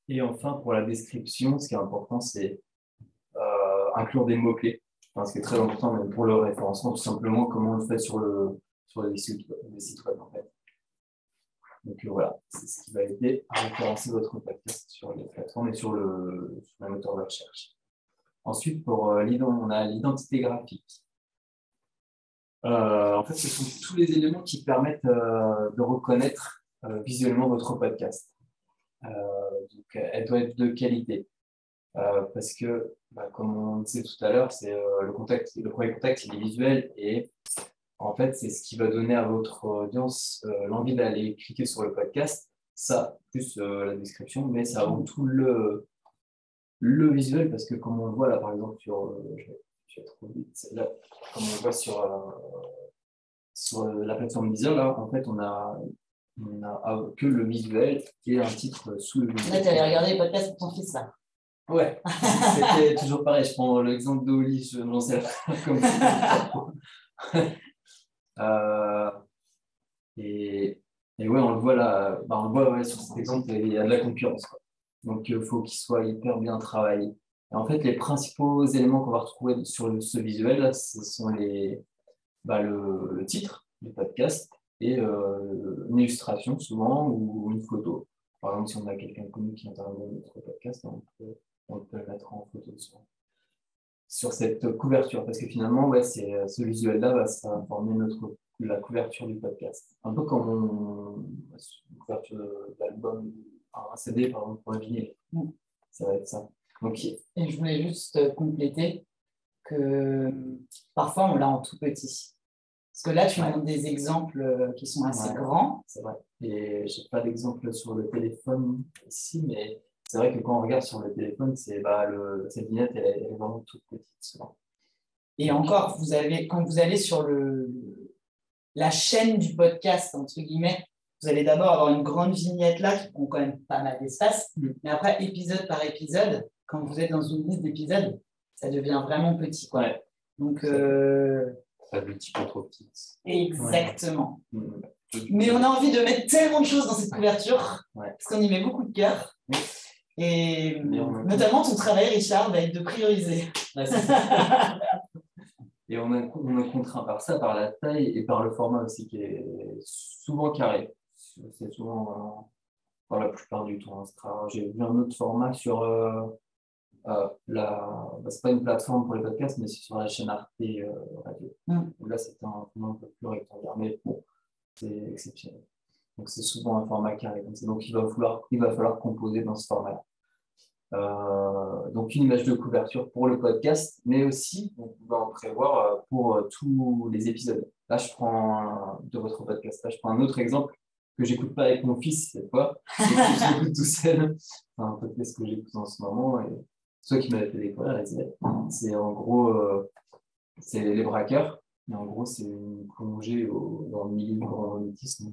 Et enfin, pour la description, ce qui est important, c'est euh, inclure des mots-clés. Enfin, ce qui est très important même pour le référencement, tout simplement, comment on le fait sur, le, sur les, sites, les sites web, en fait. Donc euh, voilà, c'est ce qui va aider à référencer votre podcast sur les plateformes et sur le, sur le moteur de recherche. Ensuite, pour euh, on a l'identité graphique. Euh, en fait, ce sont tous les éléments qui permettent euh, de reconnaître euh, visuellement votre podcast. Euh, donc, elle doit être de qualité. Euh, parce que, bah, comme on disait tout à l'heure, c'est euh, le contact, le premier contact, il est visuel et en fait, c'est ce qui va donner à votre audience euh, l'envie d'aller cliquer sur le podcast. Ça, plus euh, la description, mais ça avant tout le, le visuel parce que comme on le voit là, par exemple, sur, euh, je, vais, je vais trop vite, là, comme on le voit sur, euh, sur la plateforme Deezer, là, en fait, on a, on a que le visuel et un titre sous le visuel. Là, tu allais regarder les podcasts pour ton fils, là. Ouais, c'était toujours pareil. Je prends l'exemple d'Oli, je n'en sais pas comme ça. euh, et, et ouais, on le voit là, bah, on le voit ouais, sur cet exemple, il y a de la concurrence, quoi. Donc, il faut qu'il soit hyper bien travaillé. Et en fait, les principaux éléments qu'on va retrouver sur le, ce visuel, là, ce sont les, bah, le, le titre du podcast et euh, une illustration souvent ou une photo. Par exemple, si on a quelqu'un connu qui intervient dans notre podcast, on peut, on peut le mettre en photo sur, sur cette couverture. Parce que finalement, ouais, c'est, ce visuel-là va ça va former notre, la couverture du podcast. Un peu comme on, une couverture d'album, un C D, par exemple, pour un vinyle. Mm. Ça va être ça. Donc, et je voulais juste compléter que parfois, on l'a en tout petit. Parce que là, tu ouais. montres des exemples qui sont assez ouais, grands. C'est vrai. Et je n'ai pas d'exemple sur le téléphone ici, mais c'est vrai que quand on regarde sur le téléphone, c'est, bah, le, cette vignette, elle, elle est vraiment toute petite souvent. Et donc, encore, vous avez, quand vous allez sur le, la chaîne du podcast, entre guillemets, vous allez d'abord avoir une grande vignette là qui prend quand même pas mal d'espace. Mm. Mais après, épisode par épisode, quand vous êtes dans une liste d'épisodes, ça devient vraiment petit, quoi. Ouais. Donc, euh... ça devient un petit peu trop petit. Exactement. Ouais. Mm. Mais on a envie de mettre tellement de choses dans cette couverture, ouais. parce qu'on y met beaucoup de cœur. Oui. Et notamment, ton travail, Richard, va être de prioriser. Ouais, c'est ça. Et on est, on est contraint par ça, par la taille et par le format aussi, qui est souvent carré. C'est souvent, dans la plupart du temps, j'ai vu un autre format sur euh, euh, la. Bah, c'est pas une plateforme pour les podcasts, mais c'est sur la chaîne Arte euh, Radio. Mm. Là, c'est un format un peu plus rectangulaire, mais bon, c'est exceptionnel. Donc, c'est souvent un format carré comme ça. Donc, il va falloir, il va falloir composer dans ce format-là. Euh, donc une image de couverture pour le podcast, mais aussi on va en prévoir pour euh, tous les épisodes. Là, je prends un, de votre podcast. Là, je prends un autre exemple que j'écoute pas avec mon fils cette fois, j'écoute tout seul. Enfin, un podcast que j'écoute en ce moment et ceux qui m'avaient fait découvrir, c'est en gros euh, c'est les braqueurs. Et en gros, c'est une plongée au, dans le milieu du grand banditisme.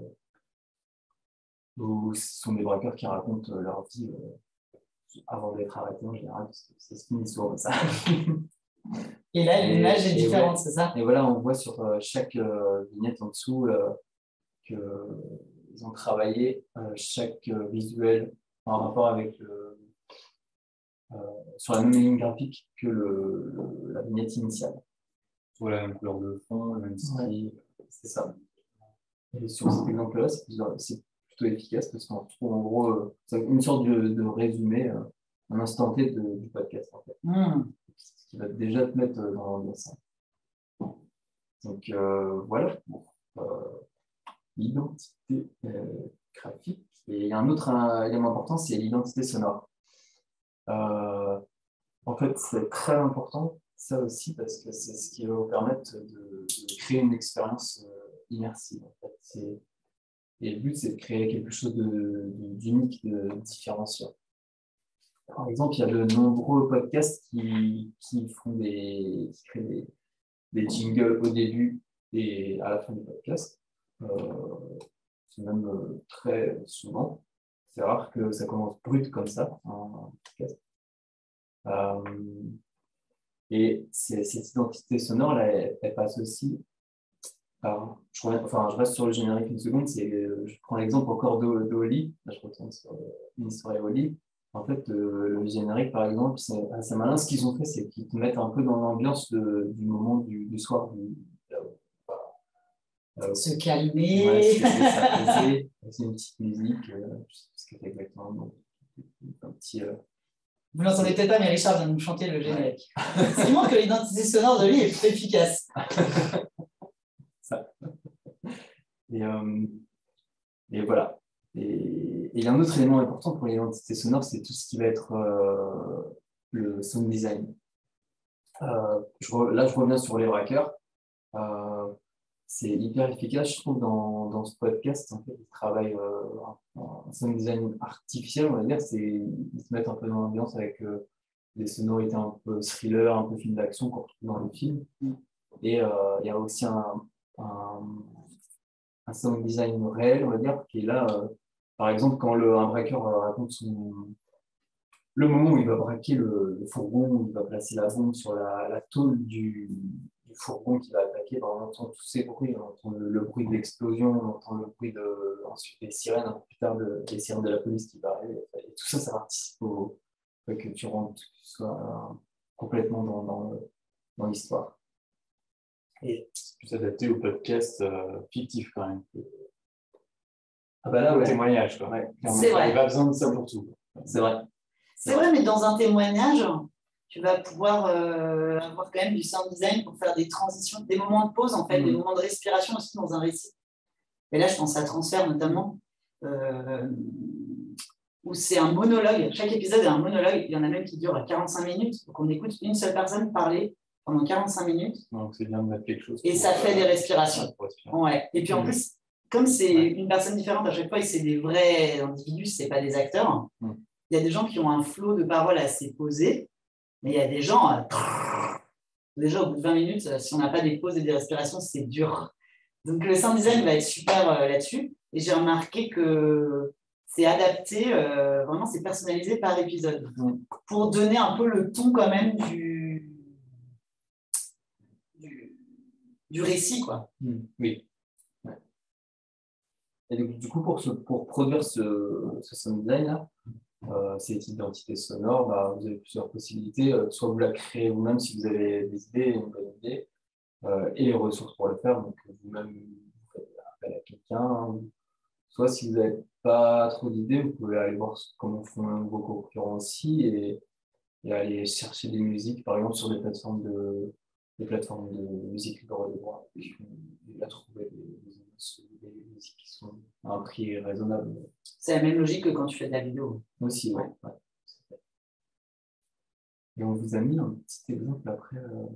Où ce sont des braqueurs qui racontent leur vie. Euh, avant d'être arrêté en général, parce que ça se finit souvent comme ça. Et là, l'image est différente, ouais, c'est ça? Et voilà, on voit sur euh, chaque euh, vignette en dessous euh, qu'ils ont travaillé euh, chaque euh, visuel en rapport avec le, euh, sur la même ligne graphique que le, le, la vignette initiale. Sur la même couleur de fond, le même style, ouais. C'est ça. Et sur cet exemple-là, c'est plutôt efficace parce qu'on retrouve en gros euh, une sorte de, de résumé. Euh, un instant T de, du podcast, en fait. Mmh. Ce qui va déjà te mettre dans l'ambiance. Donc, euh, voilà pour euh, l'identité euh, graphique. Et il y a un autre un, élément important, c'est l'identité sonore. Euh, en fait, c'est très important, ça aussi, parce que c'est ce qui va vous permettre de, de créer une expérience euh, immersive. En fait. Et le but, c'est de créer quelque chose d'unique, de, de, de différenciant. Par exemple, il y a de nombreux podcasts qui, qui font des, qui créent des, des jingles au début et à la fin du podcast. Euh, c'est même euh, très souvent. C'est rare que ça commence brut comme ça, un podcast. Euh, et cette identité sonore, là, elle, elle passe aussi Alors, je, reviens, enfin, je reste sur le générique une seconde. C'est, je prends l'exemple encore de, de Oli. Là, je retourne sur une histoire et Oli. En fait, euh, le générique, par exemple, c'est assez malin. Ce qu'ils ont fait, c'est qu'ils te mettent un peu dans l'ambiance de, du moment du, du soir. Du, euh, se calmer. Ouais, c'est s'apaiser. C'est une petite musique. Euh, je sais pas ce que c'est exactement. Donc, un petit. Euh, Vous l'entendez peut-être pas, mais Richard vient de nous chanter le générique. Ce qui montre que l'identité sonore de lui est plus efficace. Ça. Et, euh, et voilà. Et il y a un autre élément important pour l'identité sonore, c'est tout ce qui va être euh, le sound design. Euh, je re, là, je reviens sur les braqueurs. Euh, c'est hyper efficace, je trouve, dans, dans ce podcast. En fait, ils travaillent euh, un, un sound design artificiel, on va dire. C'est, ils se mettent un peu dans l'ambiance avec euh, des sonorités un peu thriller, un peu film d'action qu'on retrouve dans le film. Et euh, il y a aussi un, un, un sound design réel, on va dire, qui est là. Euh, par exemple, quand le, un braqueur euh, raconte son, le moment où il va braquer le, le fourgon, où il va placer la bombe sur la, la tôle du, du fourgon qui va attaquer, ben, on entend tous ces bruits, on entend le, le bruit de l'explosion, on entend le bruit de, ensuite des sirènes, un peu plus tard de, des sirènes de la police qui va arriver. Et tout ça, ça participe au fait que tu rentres, que tu sois euh, complètement dans, dans, dans l'histoire. Et c'est plus adapté au podcast euh, fictif quand même. Ah bah là, au ouais. témoignage, quoi. Ouais, c'est vrai. Il n'y a pas besoin de ça pour tout. C'est vrai. C'est vrai, mais dans un témoignage, tu vas pouvoir euh, avoir quand même du sound design pour faire des transitions, des moments de pause, en fait, mmh. des moments de respiration aussi dans un récit. Et là, je pense à Transfert notamment, euh, où c'est un monologue. Chaque épisode est un monologue. Il y en a même qui dure quarante-cinq minutes. Donc, on écoute une seule personne parler pendant quarante-cinq minutes. Donc, c'est bien de mettre quelque chose. Et ça fait des respirations. Ouais. Et puis, en mmh. plus, comme c'est ouais. une personne différente à chaque fois et c'est des vrais individus, ce n'est pas des acteurs, mmh. il y a des gens qui ont un flot de paroles assez posé, mais il y a des gens, euh, déjà au bout de vingt minutes, si on n'a pas des pauses et des respirations, c'est dur. Donc le sound design va être super euh, là-dessus. Et j'ai remarqué que c'est adapté, euh, vraiment c'est personnalisé par épisode, mmh. pour donner un peu le ton quand même du, du, du récit, quoi. Mmh. Oui. Et donc, du coup, pour, ce, pour produire ce, ce sound design-là, euh, cette identité sonore, bah, vous avez plusieurs possibilités. Euh, soit vous la créez vous-même si vous avez des idées, une bonne idée, euh, et les ressources pour le faire. Donc, vous-même, vous faites appel à quelqu'un. Soit si vous n'avez pas trop d'idées, vous pouvez aller voir comment font vos concurrents aussi et, et aller chercher des musiques, par exemple, sur des plateformes de, des plateformes de musique libre de droit. Et la trouver des, des, des musiques qui sont à un prix raisonnable. C'est la même logique que quand tu fais de la vidéo. Aussi, ouais. ouais. Et on vous a mis un petit exemple après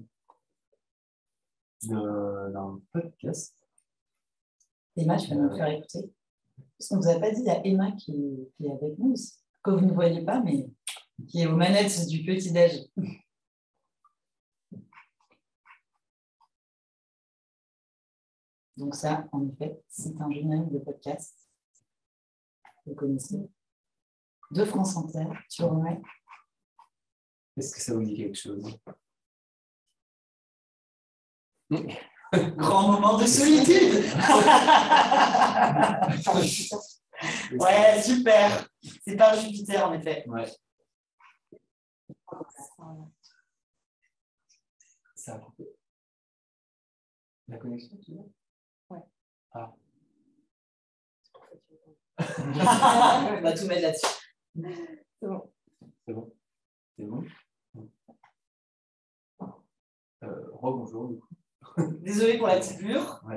euh, d'un podcast. Emma, tu vas nous le faire écouter. Parce qu'on ne vous a pas dit, il y a Emma qui, qui est avec nous aussi, que vous ne voyez pas, mais qui est aux manettes du petit-déj. Donc ça, en effet, c'est un générique de podcast. Vous connaissez. De France Inter, tu remets. Est-ce que ça vous dit quelque chose? Grand moment de solitude. Ouais, super. C'est par Jupiter, en effet. Ouais. Ça a coupé. La connexion, tu vois? Ouais. Ah. On va tout mettre là-dessus. C'est bon. C'est bon. C'est bon. Euh, Rebonjour, du coup. Désolée pour la petite mur. Ouais.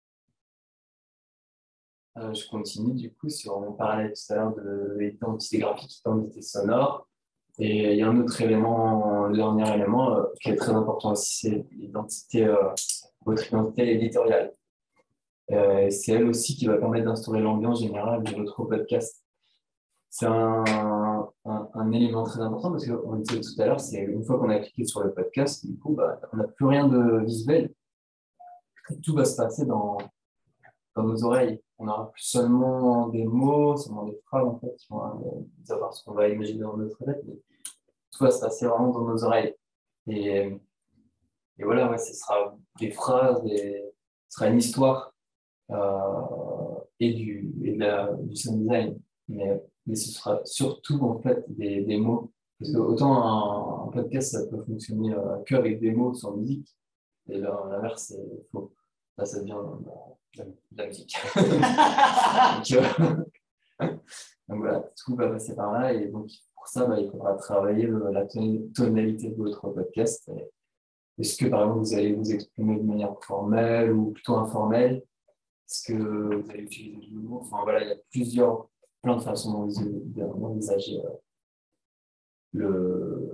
Euh, je continue du coup sur mon parallèle tout à l'heure de l'identité graphique, l'identité sonore. Et il y a un autre élément, le dernier élément euh, qui est très important aussi, c'est l'identité, euh, votre identité éditoriale. Euh, c'est elle aussi qui va permettre d'instaurer l'ambiance générale de votre podcast. C'est un, un, un élément très important parce qu'on le disait tout à l'heure, c'est une fois qu'on a cliqué sur le podcast, du coup, bah, on n'a plus rien de visuel. Tout va se passer dans, dans nos oreilles. On n'aura plus seulement des mots, seulement des phrases, en fait, qui vont savoir ce qu'on va imaginer dans notre tête, mais tout va se passer vraiment dans nos oreilles. Et, et voilà, ouais, ce sera des phrases, des, sera une histoire euh, et, du, et de la, du sound design, mais, mais ce sera surtout en fait des, des mots. Parce que autant un, un podcast, ça peut fonctionner euh, que avec des mots sans musique, et là, l'inverse, c'est faux. Là, ça devient de la, de la musique. donc, euh, donc voilà, tout va passer par là, et donc pour ça, bah, il faudra travailler le, la tonalité de votre podcast. Et, est-ce que, par exemple, vous allez vous exprimer de manière formelle ou plutôt informelle? Est-ce que vous allez utiliser de l'humour? Enfin, voilà, il y a plusieurs, plein de façons d'envisager euh, le...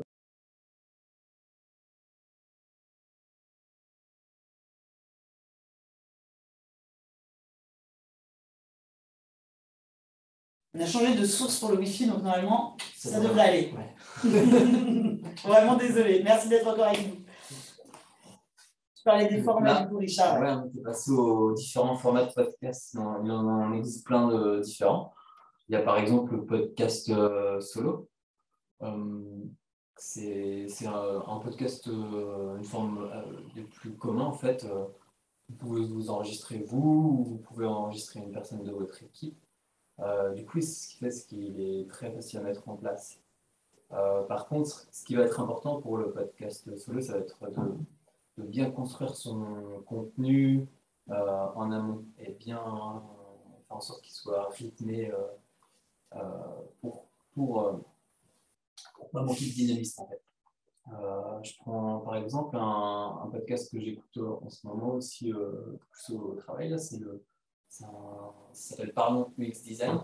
On a changé de source pour le Wi-Fi, donc normalement, ça, ça devrait aller. Ouais. Vraiment désolé. Merci d'être encore avec nous. Tu parlais des formats du coup, Richard. Ouais, on était passé aux différents formats de podcast. Il y en existe plein de différents. Il y a par exemple le podcast euh, solo. Euh, c'est un, un podcast, euh, une forme euh, des plus communs en fait. Euh, vous pouvez vous enregistrer vous, ou vous pouvez enregistrer une personne de votre équipe. Euh, du coup, ce qui fait, c'est qu'il est très facile à mettre en place. Euh, par contre, ce qui va être important pour le podcast solo, ça va être de, de bien construire son contenu euh, en amont et bien euh, faire en sorte qu'il soit rythmé euh, euh, pour, pour, euh, pour pas manquer de dynamisme en fait. Euh, je prends par exemple un, un podcast que j'écoute en ce moment aussi euh, plus au travail, c'est le ça s'appelle Parlons U X Design.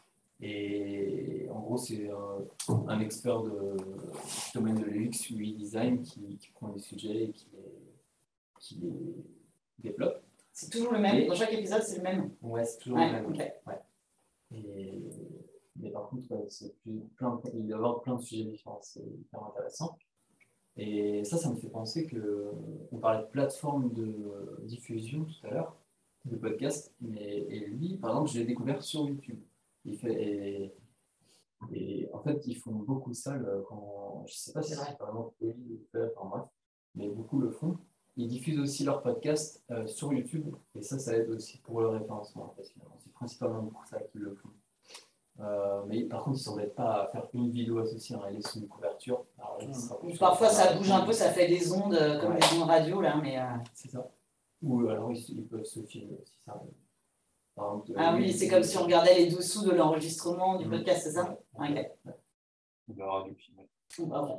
Et en gros, c'est un, un expert de, du domaine de l'U X, U I design qui, qui prend des sujets et qui les, qui les développe. C'est toujours le même, et, dans chaque épisode, c'est le même. Ouais, c'est toujours ouais, le même. Okay. Ouais. Et, mais par contre, ouais, c'est plus, plein, il va y avoir plein de sujets différents, c'est hyper intéressant. Et ça, ça me fait penser qu'on parlait de plateforme de diffusion tout à l'heure, de podcast, mais et lui, par exemple, je l'ai découvert sur YouTube. Il fait, et, et en fait, ils font beaucoup ça le, quand, je ne sais pas si c'est vraiment Oli ou faire, enfin bref, mais beaucoup le font. Ils diffusent aussi leurs podcasts euh, sur YouTube, et ça, ça aide aussi pour le référencement, parce que c'est principalement pour ça qu'ils le font. Euh, mais par contre, ils ne s'embêtent pas à faire une vidéo associée, hein, ils laissent une couverture. Alors, mmh. Parfois, ça bouge un peu, ça fait des ondes euh, comme ouais. des ondes radio, là, mais... Euh... C'est ça. Ou alors, ils, ils peuvent se filmer aussi, ça arrive. Exemple, ah oui, c'est comme si on regardait les dessous de l'enregistrement du podcast, c'est ça? Ouais. Okay. On verra du film. On en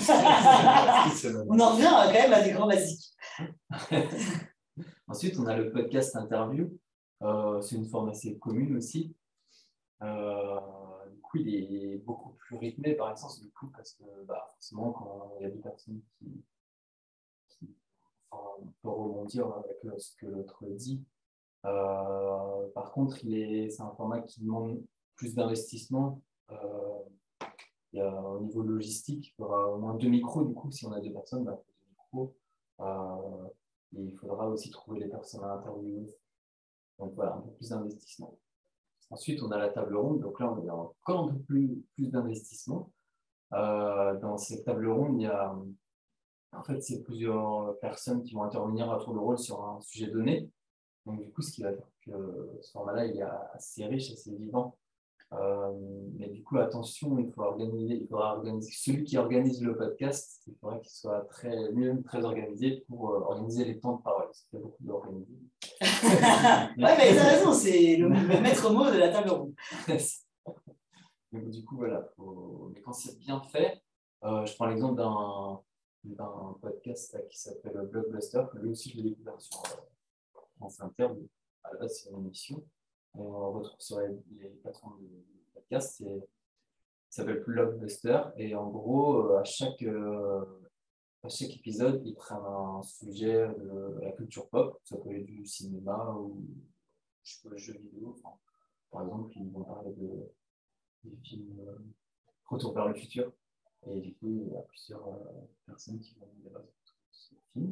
revient quand même à des grands basiques. Ensuite, on a le podcast interview. Euh, c'est une forme assez commune aussi. Euh, du coup, il est beaucoup plus rythmé par essence, du coup, parce que bah, forcément, quand il y a deux personnes qui, qui enfin, on peut rebondir avec ce que l'autre dit. Euh, par contre, c'est un format qui demande plus d'investissement. Euh, il y a, au niveau logistique, il faudra au moins deux micros. Du coup, si on a deux personnes, bah, deux micros. Euh, et il faudra aussi trouver les personnes à interviewer. Donc voilà, un peu plus d'investissement. Ensuite, on a la table ronde. Donc là, on a encore un peu plus, plus d'investissement. Euh, dans cette table ronde, il y a en fait, c'est plusieurs personnes qui vont intervenir à tour de rôle sur un sujet donné. Donc, du coup, ce qui va faire que ce format-là, il est assez riche, assez vivant. Euh, mais du coup, attention, il faut organiser, il faudra organiser, celui qui organise le podcast, il faudra qu'il soit très, mieux, très organisé pour euh, organiser les temps de parole. Ça fait beaucoup d'organiser. Ouais, mais tu as raison, c'est le, le maître mot de la table ronde. Donc, du coup, voilà. Faut... Mais quand c'est bien fait, euh, je prends l'exemple d'un d'un podcast là, qui s'appelle Blockbuster, que lui aussi je l'ai découvert sur euh, France Inter. À la base, c'est une émission. On retrouve sur les, les plateformes de podcast. Ça s'appelle Blockbuster. Et en gros, à chaque, euh, à chaque épisode, ils prennent un sujet de la culture pop. Ça peut être du cinéma ou je sais pas, jeux vidéo. Enfin, par exemple, ils vont parler de, des films euh, Retour vers le futur. Et du coup, il y a plusieurs euh, personnes qui vont débattre sur ce film.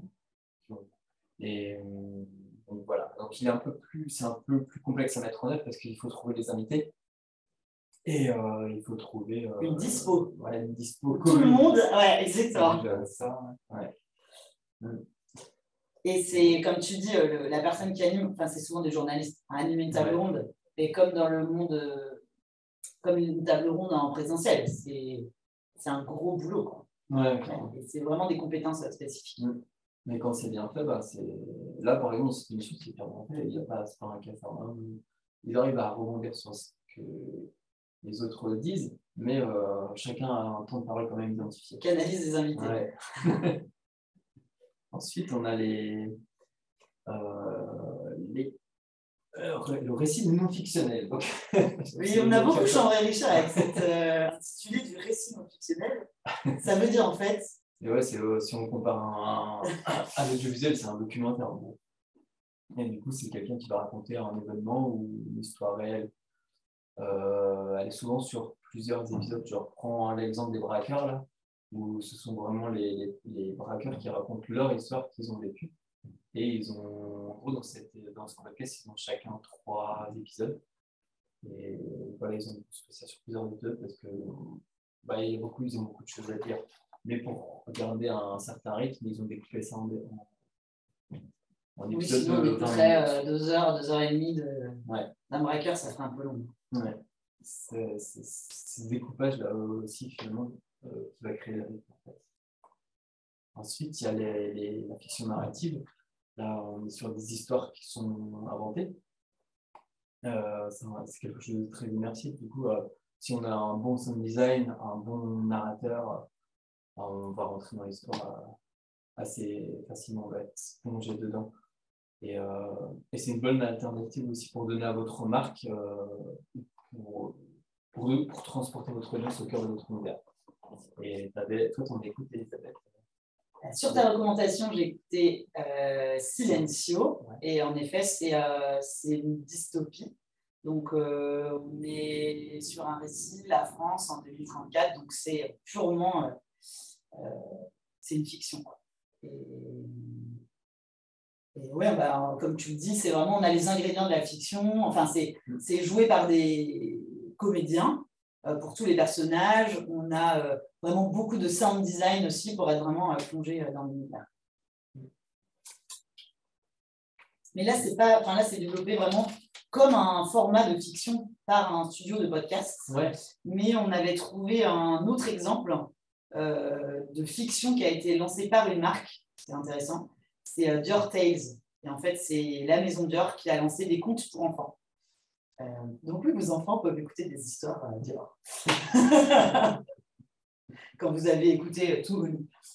Et euh, donc voilà. Donc il est un peu plus, c'est un peu plus complexe à mettre en œuvre parce qu'il faut trouver les invités et euh, il faut trouver euh, une dispo. Euh, ouais, une dispo. Tout le monde, ouais, exactement. Déjà ça. Ouais. Et c'est, comme tu dis, euh, le- la personne qui anime, enfin, c'est souvent des journalistes, à animer une table Ouais. ronde, et comme dans le monde, euh, comme une table ronde en présentiel, c'est c'est un gros boulot, quoi. Ouais, clairement. Et c'est vraiment des compétences euh, spécifiques. Mm. Mais quand c'est bien fait, bah, c'est... là, par exemple, c'est une chose qui est bien fait, il n'y a pas, c'est pas un cafard. Hein. Ils arrivent à rebondir sur ce que les autres disent, mais euh, chacun a un temps de parole quand même identifié. Canalise des invités. Ouais. Ensuite, on a les, euh, les euh, le récit non fictionnel. Donc, Oui, on a beaucoup changé Richard avec cette euh, intitulé du récit non fictionnel. Ça veut dire en fait. Et ouais, c'est, euh, si on compare un, un, un audiovisuel, c'est un documentaire. Bon. Et du coup, c'est quelqu'un qui va raconter un événement ou une histoire réelle. Euh, elle est souvent sur plusieurs épisodes. Je reprends l'exemple des braqueurs, là, où ce sont vraiment les, les, les braqueurs qui racontent leur histoire qu'ils ont vécue. Et ils ont, en gros, dans, cette, dans ce podcast, ils ont chacun trois épisodes. Et voilà, ils ont fait ça sur plusieurs épisodes parce que bah, il y a beaucoup, ils ont beaucoup de choses à dire. Mais pour garder un certain rythme, ils ont découpé ça en, en, en Oui, épisodes sinon on de écouterait euh, deux heures, deux heures et demie de, ouais. d'un braqueur, ça ferait un peu long. Ouais. C'est, c'est, c'est ce découpage-là aussi, finalement, euh, qui va créer la rythme. En fait. Ensuite, il y a les, les, la fiction narrative. Là, on est sur des histoires qui sont inventées. Euh, c'est quelque chose de très immersif. Du coup, euh, si on a un bon sound design, un bon narrateur, euh, on va rentrer dans l'histoire euh, assez facilement, on va être plongé dedans. Et, euh, et c'est une bonne alternative aussi pour donner à votre marque, euh, pour, pour, pour transporter votre audience au cœur de votre univers. Et toi, t'en écoutes, Elisabeth. Sur ta recommandation, j'ai écouté euh, Silencio, ouais. Et en effet, c'est euh, une dystopie. Donc, euh, on est sur un récit, la France en deux mille trente-quatre, donc c'est purement, euh, euh, c'est une fiction, quoi. Et, et ouais, bah, comme tu le dis, c'est vraiment, on a les ingrédients de la fiction, enfin, c'est joué par des comédiens. Pour tous les personnages, on a euh, vraiment beaucoup de sound design aussi pour être vraiment euh, plongé euh, dans l'univers. Mais là, c'est pas, enfin là, c'est développé vraiment comme un format de fiction par un studio de podcast. Ouais. Mais on avait trouvé un autre exemple euh, de fiction qui a été lancé par une marque. C'est intéressant. C'est euh, Dior Tales. Et en fait, c'est la maison Dior qui a lancé des contes pour enfants. Euh, donc oui, vos enfants peuvent écouter des histoires euh, Dior. Quand vous avez écouté tout.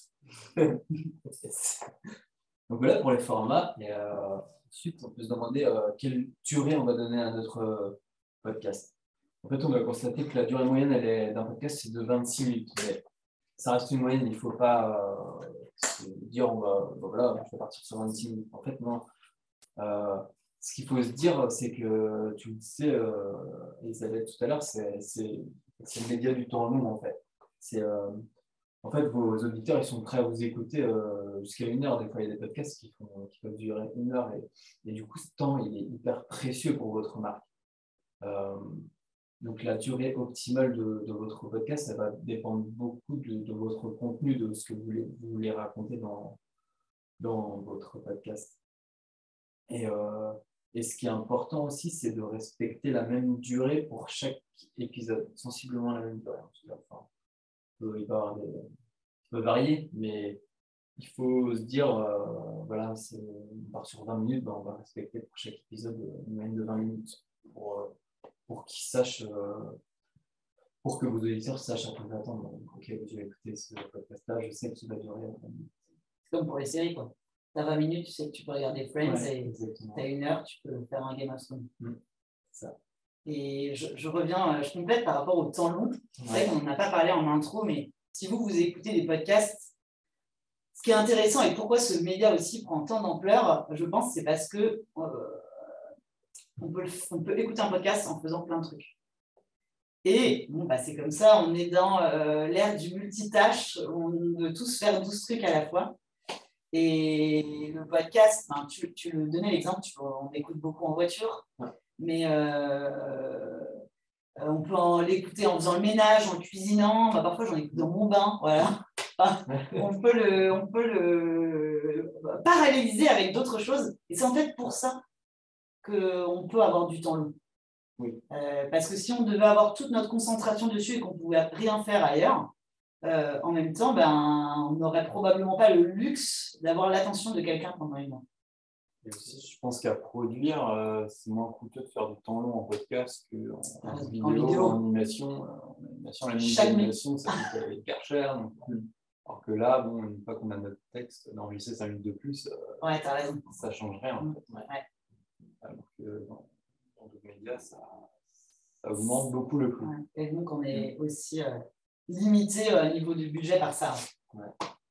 Donc voilà pour les formats. Et euh, ensuite, on peut se demander euh, quelle durée on va donner à notre euh, podcast. En fait, on va constater que la durée moyenne d'un podcast, c'est de vingt-six minutes. Mais ça reste une moyenne, il ne faut pas euh, dire on va, bon, voilà, je vais partir sur vingt-six minutes. En fait, non. Euh, ce qu'il faut se dire, c'est que, tu le disais, euh, Elisabeth, tout à l'heure, c'est le média du temps long, en fait. C'est, euh, en fait, vos auditeurs, ils sont prêts à vous écouter euh, jusqu'à une heure. Des fois, il y a des podcasts qui, font, qui peuvent durer une heure. Et, et du coup, ce temps, il est hyper précieux pour votre marque. Euh, donc, la durée optimale de, de votre podcast, ça va dépendre beaucoup de, de votre contenu, de ce que vous voulez, vous voulez raconter dans, dans votre podcast. Et, euh, et ce qui est important aussi, c'est de respecter la même durée pour chaque épisode, sensiblement la même durée. Enfin, il peut y avoir des, il peut varier, mais il faut se dire, euh, voilà, on part sur vingt minutes, ben on va respecter pour chaque épisode une moyenne de vingt minutes pour, euh, pour qu'ils sachent, euh, pour que vos auditeurs sachent à quoi s'attendre. Ok, je vais écouter ce podcast-là, je sais que ça va durer vingt minutes. C'est comme pour les séries, quoi. T'as vingt minutes, tu sais que tu peux regarder Friends, ouais, et t'as une heure, tu peux faire un Game of Thrones. Mmh, ça. Et je, je reviens, je complète par rapport au temps long. C'est vrai qu'on n'en a pas parlé en intro, mais si vous, vous écoutez des podcasts, ce qui est intéressant et pourquoi ce média aussi prend tant d'ampleur, je pense, c'est parce que euh, on, peut, on peut écouter un podcast en faisant plein de trucs. Et bon, bah, c'est comme ça, on est dans euh, l'ère du multitâche, on veut tous faire douze trucs à la fois. Et le podcast, ben, tu, tu le donnais l'exemple, on écoute beaucoup en voiture, ouais. Mais euh, on peut l'écouter en faisant le ménage, en cuisinant, ben, parfois j'en écoute dans mon bain, voilà. Enfin, on peut, le, on peut le, paralléliser avec d'autres choses. Et c'est en fait pour ça qu'on peut avoir du temps long. Oui. Euh, parce que si on devait avoir toute notre concentration dessus et qu'on ne pouvait rien faire ailleurs, euh, en même temps, ben, on n'aurait probablement pas le luxe d'avoir l'attention de quelqu'un pendant une heure. Et aussi, je pense qu'à produire, euh, c'est moins coûteux de faire du temps long en podcast qu'en Ah, en, en vidéo, vidéo. en animation. En animation, la Chaque minute d'animation, ça coûte hyper cher. Donc, alors que là, bon, une fois qu'on a notre texte, d'enregistrer cinq minutes de plus, euh, Ouais, t'as raison. ça change rien. En fait. Ouais. Alors que dans, dans d'autres médias, ça, ça augmente beaucoup le prix. Ouais. Et donc, on est aussi euh, limité euh, au niveau du budget par ça. Ouais.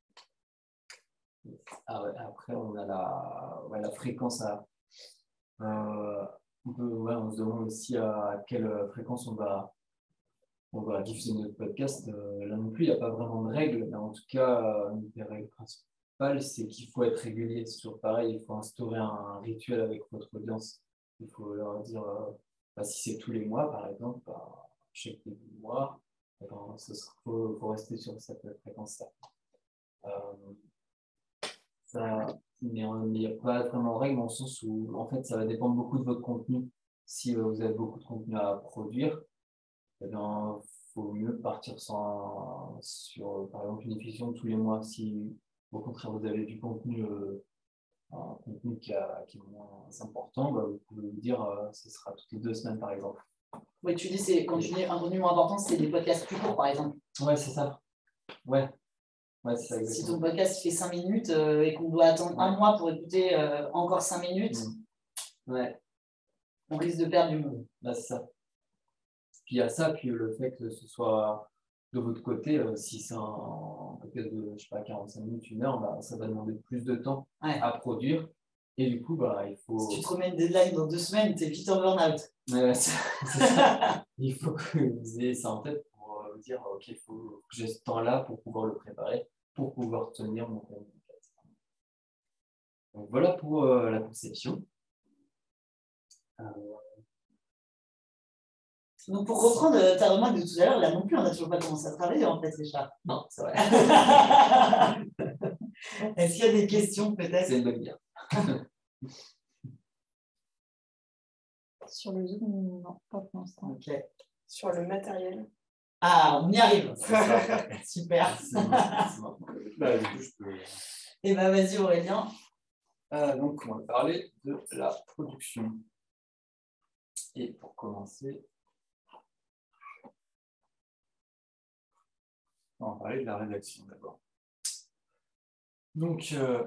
Ah ouais, après, on a la, ouais, la fréquence à. Euh, on, peut, ouais, on se demande aussi à quelle fréquence on va, on va diffuser notre podcast. Euh, là non plus, il n'y a pas vraiment de règles, mais en tout cas, une des règles principales, c'est qu'il faut être régulier. C'est toujours pareil, il faut instaurer un rituel avec votre audience. Il faut leur dire, euh, bah, si c'est tous les mois, par exemple, bah, chaque début de mois, il faut, faut rester sur cette fréquence-là. Euh, Ça, mais il n'y a pas vraiment de règle dans le sens où en fait ça va dépendre beaucoup de votre contenu. Si euh, vous avez beaucoup de contenu à produire, eh bien, faut mieux partir sans, sur par exemple une diffusion tous les mois. Si au contraire vous avez du contenu, euh, un contenu qui, a, qui est moins important, bah, vous pouvez vous dire euh, ce sera toutes les deux semaines par exemple. Oui, tu dis c'est quand tu dis un contenu moins important, c'est des podcasts plus courts par exemple. Ouais, c'est ça. Ouais. Ouais, c'est ça, si ton podcast fait cinq minutes euh, et qu'on doit attendre ouais. un mois pour écouter euh, encore cinq minutes, mmh. ouais. on risque de perdre du monde. Là, c'est ça. Puis il y a ça, puis le fait que ce soit de votre côté, euh, si c'est un podcast de je sais pas, quarante-cinq minutes, une heure, bah, ça va demander plus de temps ouais. à produire. Et du coup, bah, il faut. Si tu te remets une deadline dans deux semaines, t'es vite en burn-out. Ouais, c'est ça. Il faut que vous ayez ça en tête pour vous dire ok, il faut que j'ai ce temps-là pour pouvoir le préparer, pour pouvoir tenir mon contenu. Donc voilà pour euh, la conception. Euh... Donc pour reprendre ta remarque de tout à l'heure, là non plus, on n'a toujours pas commencé à travailler en fait, Richard. Non, c'est vrai. Est-ce qu'il y a des questions peut-être? C'est une bonne guerre. Sur le Zoom, non, pas pour l'instant. Ok. Sur le matériel. Ah, on y arrive. Super. C'est bon, c'est bon. Bah, du coup, je peux... Eh bien, vas-y Aurélien. Euh, donc, on va parler de la production. Et pour commencer, on va parler de la rédaction d'abord. Donc, euh,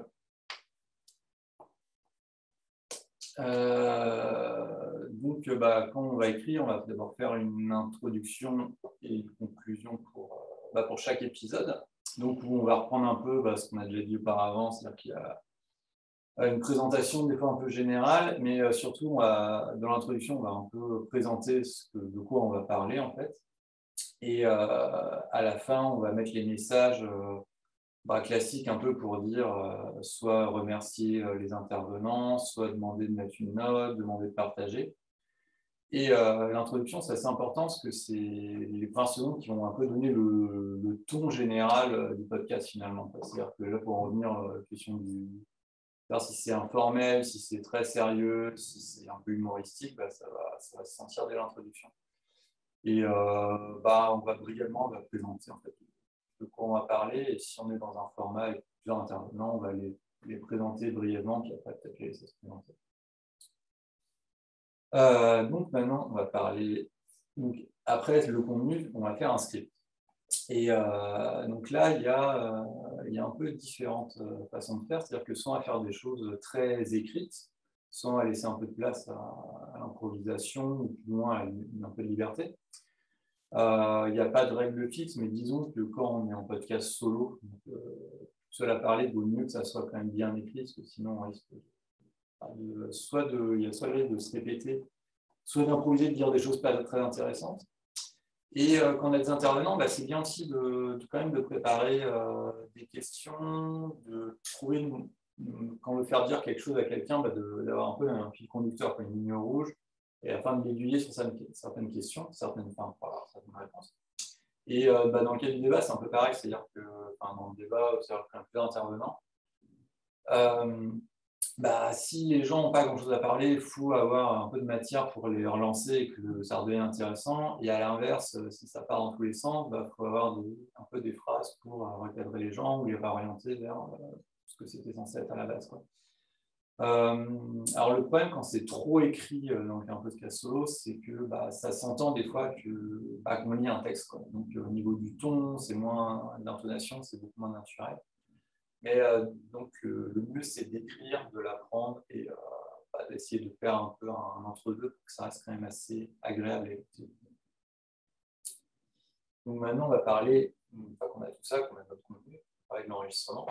euh, donc bah, quand on va écrire, on va d'abord faire une introduction et une conclusion pour, euh, bah, pour chaque épisode. Donc, où on va reprendre un peu bah, ce qu'on a déjà dit auparavant, c'est-à-dire qu'il y a une présentation des fois un peu générale, mais euh, surtout on va, dans l'introduction, on va un peu présenter ce que, de quoi on va parler en fait. Et euh, à la fin, on va mettre les messages euh, bah, classiques un peu pour dire euh, soit remercier euh, les intervenants, soit demander de mettre une note, demander de partager. Et euh, l'introduction, c'est assez important parce que c'est les vingt secondes qui vont un peu donner le, le ton général euh, du podcast finalement. C'est-à-dire que là, pour en revenir à la question du... Alors, si c'est informel, si c'est très sérieux, si c'est un peu humoristique, bah, ça, va, ça va se sentir dès l'introduction. Et euh, bah, on va brièvement on va présenter en fait, de quoi on va parler. Et si on est dans un format avec plusieurs intervenants, on va les, les présenter brièvement, puis après peut-être les laisser se présenter. Euh, donc maintenant, on va parler. Donc, après le contenu, on va faire un script. Et euh, donc là, il y, a, euh, il y a un peu différentes euh, façons de faire, c'est-à-dire que soit à faire des choses très écrites, soit à laisser un peu de place à, à l'improvisation, ou plus loin à une, un peu de liberté. Euh, il n'y a pas de règle fixe, mais disons que quand on est en podcast solo, donc, euh, seul à parler, il vaut mieux que ça soit quand même bien écrit, parce que sinon on risque de, de, soit de, il y a soit le risque de se répéter, soit d'improviser, de dire des choses pas très intéressantes. Et euh, quand on a des intervenants, bah, c'est bien aussi de, de, quand même de préparer euh, des questions, de trouver, une, une, quand on veut faire dire quelque chose à quelqu'un, bah, d'avoir un peu un fil conducteur, une ligne rouge, et afin de l'aiguiller sur certaines questions, certaines, enfin, pas certaines réponses. Et euh, bah, dans le cas du débat, c'est un peu pareil, c'est-à-dire que enfin, dans le débat, c'est-à-dire qu'il y a plusieurs intervenants. Euh, bah, si les gens n'ont pas grand-chose à parler, il faut avoir un peu de matière pour les relancer et que ça redevienne intéressant. Et à l'inverse, si ça part dans tous les sens, il bah, faut avoir des, un peu des phrases pour euh, recadrer les gens ou les réorienter vers euh, ce que c'était censé être à la base, quoi. Euh, alors le problème quand c'est trop écrit euh, dans un podcast solo, c'est que bah, ça s'entend des fois que, bah, qu'on lit un texte, quoi. Donc euh, au niveau du ton, c'est moins d'intonation, c'est beaucoup moins naturel. Mais euh, donc euh, le mieux c'est d'écrire, de l'apprendre et euh, bah, d'essayer de faire un peu un, un entre-deux pour que ça reste quand même assez agréable à écouter. Donc maintenant on va parler, une fois qu'on a tout ça, qu'on a notre contenu, on va parler de l'enregistrement.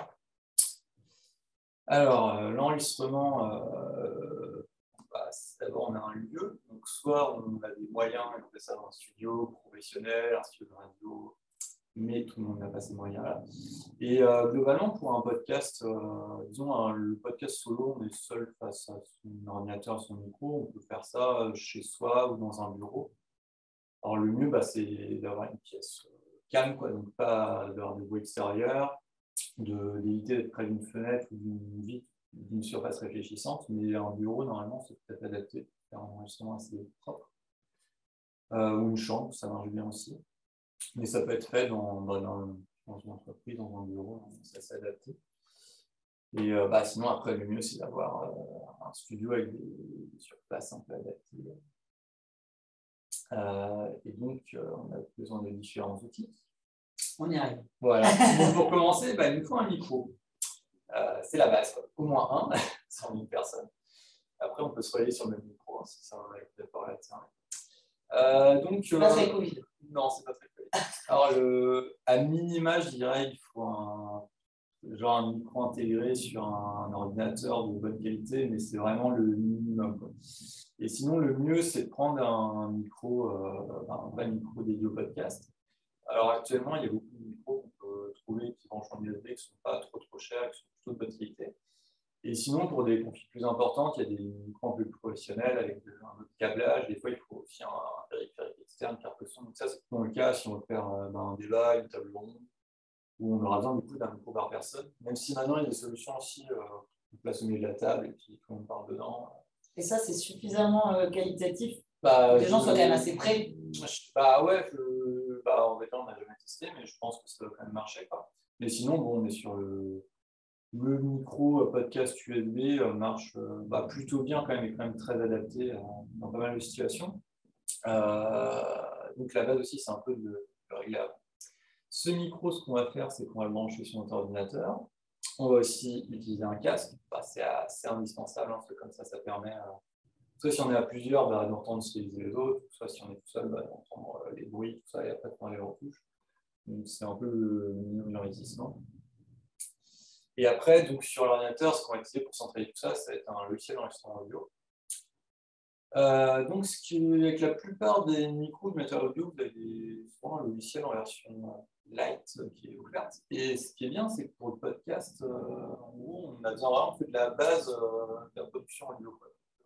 Alors, euh, l'enregistrement, euh, bah, d'abord, on a un lieu. Donc, soit on a des moyens, on fait ça dans un studio professionnel, un studio de radio, mais tout le monde n'a pas ces moyens-là. Et euh, globalement, pour un podcast, euh, disons, un, le podcast solo, on est seul face à son ordinateur, son micro. On peut faire ça chez soi ou dans un bureau. Alors, le mieux, bah, c'est d'avoir une pièce calme, quoi, donc pas d'avoir des bruits extérieurs, d'éviter d'être près d'une fenêtre ou d'une vitre, d'une surface réfléchissante, mais un bureau, normalement, c'est peut-être adapté pour faire un enregistrement assez propre. Euh, ou une chambre, ça marche bien aussi. Mais ça peut être fait dans, dans, dans une entreprise, dans un bureau, ça s'adapte. Et euh, bah, sinon, après, le mieux, c'est d'avoir euh, un studio avec des, des surfaces un peu adaptées. Euh, et donc, euh, on a besoin de différents outils. On y arrive. Voilà. Donc, pour commencer, bah, il nous faut un micro. Euh, c'est la base, quoi. Au moins un, cent mille personnes. Après, on peut se relayer sur le même micro, hein, si ça va être d'accord là-dessus. Euh, donc, c'est pas euh, très Covid. Non, c'est pas très Covid. Alors, le, à minima, je dirais, il faut un, genre un micro intégré sur un, un ordinateur de bonne qualité, mais c'est vraiment le minimum, quoi. Et sinon, le mieux, c'est de prendre un micro, euh, un vrai micro dédié au podcast. Alors actuellement, il y a beaucoup de micros qu'on peut trouver qui branchent en U S B, qui ne sont pas trop trop chers, qui sont plutôt de bonne qualité. Et sinon, pour des configs plus importantes, il y a des micros un peu plus professionnels avec un autre câblage. Des fois, il faut aussi un, un périphérique externe, carte son. Donc ça, c'est plutôt le cas si on veut faire euh, ben, un débat, une table ronde, où on aura besoin du coup d'un micro par personne. Même si maintenant, il y a des solutions aussi, euh, on place au milieu de la table et puis tout le monde parle dedans. Et ça, c'est suffisamment euh, qualitatif bah, pour que les gens je, soient quand même assez près. Je, bah ouais, je, bah, en fait, on n'a jamais testé, mais je pense que ça va quand même marcher, quoi. Mais sinon, bon, on est sur le, le micro podcast U S B, euh, marche euh, bah, plutôt bien quand même, et quand même très adapté euh, dans pas mal de situations. Euh, donc la base aussi, c'est un peu de le régler avant. Ce micro, ce qu'on va faire, c'est qu'on va le brancher sur notre ordinateur. On va aussi utiliser un casque. Bah, c'est assez indispensable, hein, parce que comme ça, ça permet, euh, soit si on est à plusieurs, bah, d'entendre ce que disent les autres, soit si on est tout seul, bah, d'entendre euh, les bruits, tout ça, et après de prendre les retouches. Donc c'est un peu le minimum d'investissement. Et après, donc, sur l'ordinateur, ce qu'on va utiliser pour centraliser tout ça, ça va être un logiciel d'enregistrement audio. Euh, donc, ce qui, avec la plupart des micros de matériel audio, vous avez souvent un logiciel en version light qui est offerte. Et ce qui est bien, c'est que pour le podcast, euh, en gros, on a besoin vraiment de la base euh, de la production audio.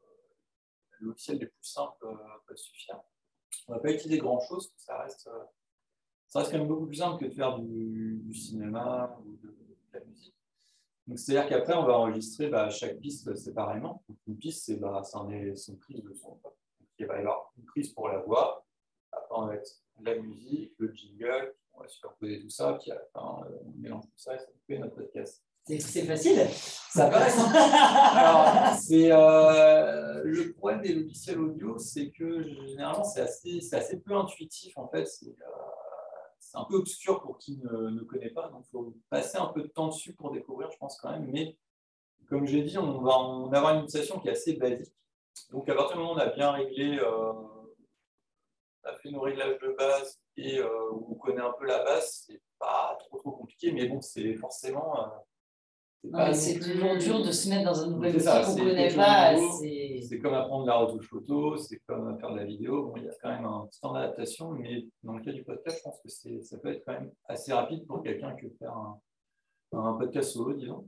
Le logiciel les plus simples euh, peut suffire. On ne va pas utiliser grand-chose, ça reste, euh, ça reste quand même beaucoup plus simple que de faire du, du cinéma ou de, de la musique. C'est-à-dire qu'après, on va enregistrer bah, chaque piste séparément. Donc, une piste, c'est bah, une prise de son. Donc, il va y avoir une prise pour la voix. Après, on va mettre la musique, le jingle, on va superposer tout ça, puis à la fin, on mélange tout ça et ça fait notre podcast. C'est facile. Ça paraît simple. Alors, c'est, euh, le problème des logiciels audio, c'est que généralement, c'est assez, c'est assez peu intuitif. En fait, c'est euh, un peu obscur pour qui ne, ne connaît pas. Donc, il faut passer un peu de temps dessus pour découvrir, je pense quand même. Mais comme j'ai dit, on va en avoir une utilisation qui est assez basique. Donc, à partir du moment où on a bien réglé, euh, on a fait nos réglages de base et euh, où on connaît un peu la base, c'est pas trop trop compliqué. Mais bon, c'est forcément... Euh, C'est plus... toujours dur de se mettre dans un nouvel outil qu'on ne connaît pas. pas. C'est comme apprendre la retouche photo, c'est comme faire de la vidéo. Bon, il y a quand même un petit temps d'adaptation, mais dans le cas du podcast, je pense que ça peut être quand même assez rapide pour quelqu'un qui veut faire un, un podcast solo, disons.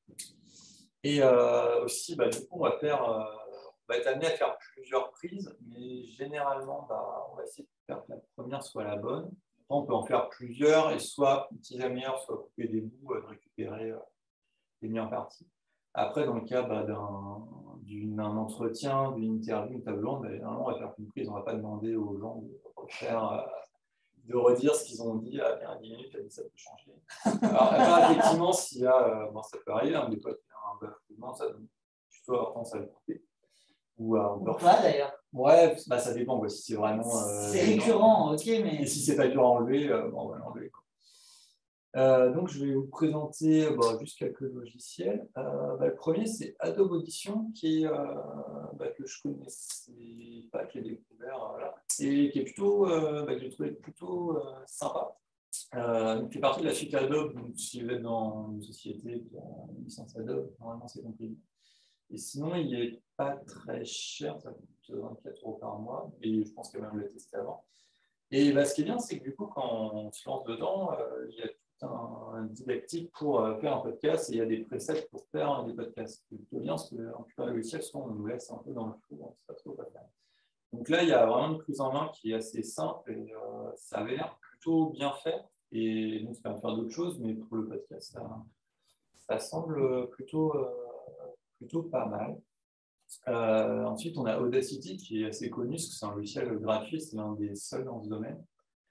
Et euh, aussi, bah, du coup, on va, faire, euh, on va être amené à faire plusieurs prises, mais généralement, bah, on va essayer de faire que la première soit la bonne. Après, on peut en faire plusieurs et soit utiliser la meilleure, soit couper des bouts, euh, de récupérer euh, les meilleures parties. Après, dans le cas bah, d'un, d'un entretien, d'une interview, une table ronde, bah, normalement, on va faire une prise, on ne va pas demander aux gens de refaire, euh, de redire ce qu'ils ont dit à bien dix minutes, ça peut changer. Alors, alors effectivement, s'il y a, euh, bon, ça peut arriver, hein, des fois, il y a un bafouement, ça donne plutôt avoir tendance à le couper. Ou, euh, Ou pas d'ailleurs. Ouais, bah, ça dépend, quoi, si c'est vraiment. Euh, c'est récurrent, ok, mais. Et si c'est pas dur à enlever, euh, bon, on va l'enlever. Euh, donc, je vais vous présenter bah, juste quelques logiciels. Euh, bah, le premier, c'est Adobe Audition, qui, euh, bah, que je connaissais pas, que j'ai découvert, euh, là, et qui est plutôt, euh, bah, que j'ai trouvé plutôt euh, sympa. Euh, il fait partie de la suite Adobe, donc si vous êtes dans une société qui a une licence Adobe, normalement c'est compris. Et sinon, il n'est pas très cher, ça coûte vingt-quatre euros par mois, et je pense que même le testé avant. Et bah, ce qui est bien, c'est que du coup, quand on se lance dedans, euh, il y a tout un, un didactique pour euh, faire un podcast et il y a des presets pour faire des podcasts. C'est plutôt bien parce qu'en plupart des logiciels, souvent, on nous laisse un peu dans le flou, on ne sait pas trop quoi faire. Donc là, il y a vraiment une prise en main qui est assez simple et euh, ça avait l'air plutôt bien fait. Et donc, ça permet de faire d'autres choses, mais pour le podcast, ça, ça semble plutôt, euh, plutôt pas mal. Euh, ensuite, on a Audacity qui est assez connu, parce que c'est un logiciel gratuit, c'est l'un des seuls dans ce domaine,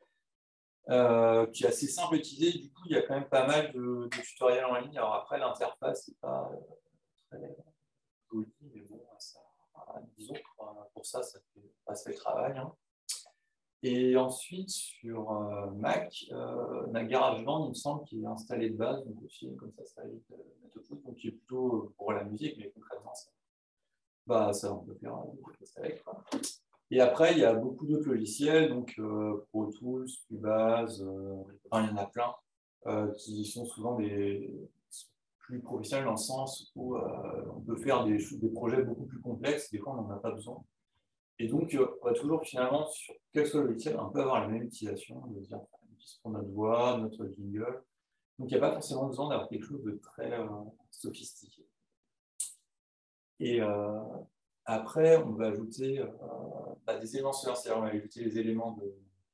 euh, qui est assez simple à utiliser. Du coup, il y a quand même pas mal de, de tutoriels en ligne. Alors après, l'interface n'est pas euh, très jolie, mais bon, ça, disons que pour ça, ça fait, ça fait le travail. Hein. Et ensuite, sur euh, Mac, euh, on a GarageBand, il me semble, qui est installé de base, donc aussi, comme ça, ça évite de mettre au foot, donc qui est plutôt pour la musique, mais concrètement, ça, bah, ça on peut faire avec. Quoi. Et après, il y a beaucoup d'autres logiciels, donc euh, Pro Tools, Cubase, euh, enfin, il y en a plein, euh, qui sont souvent des plus professionnels dans le sens où euh, on peut faire des, des projets beaucoup plus complexes, des fois on n'en a pas besoin. Et donc, on va toujours finalement, sur quel que soit le logiciel, on peut avoir la même utilisation, de dire pour notre voix, notre jingle. Donc, il n'y a pas forcément besoin d'avoir quelque chose de très euh, sophistiqué. Et euh, après, on va ajouter euh, bah, des éléments sonores, c'est-à-dire on va ajouter les éléments de,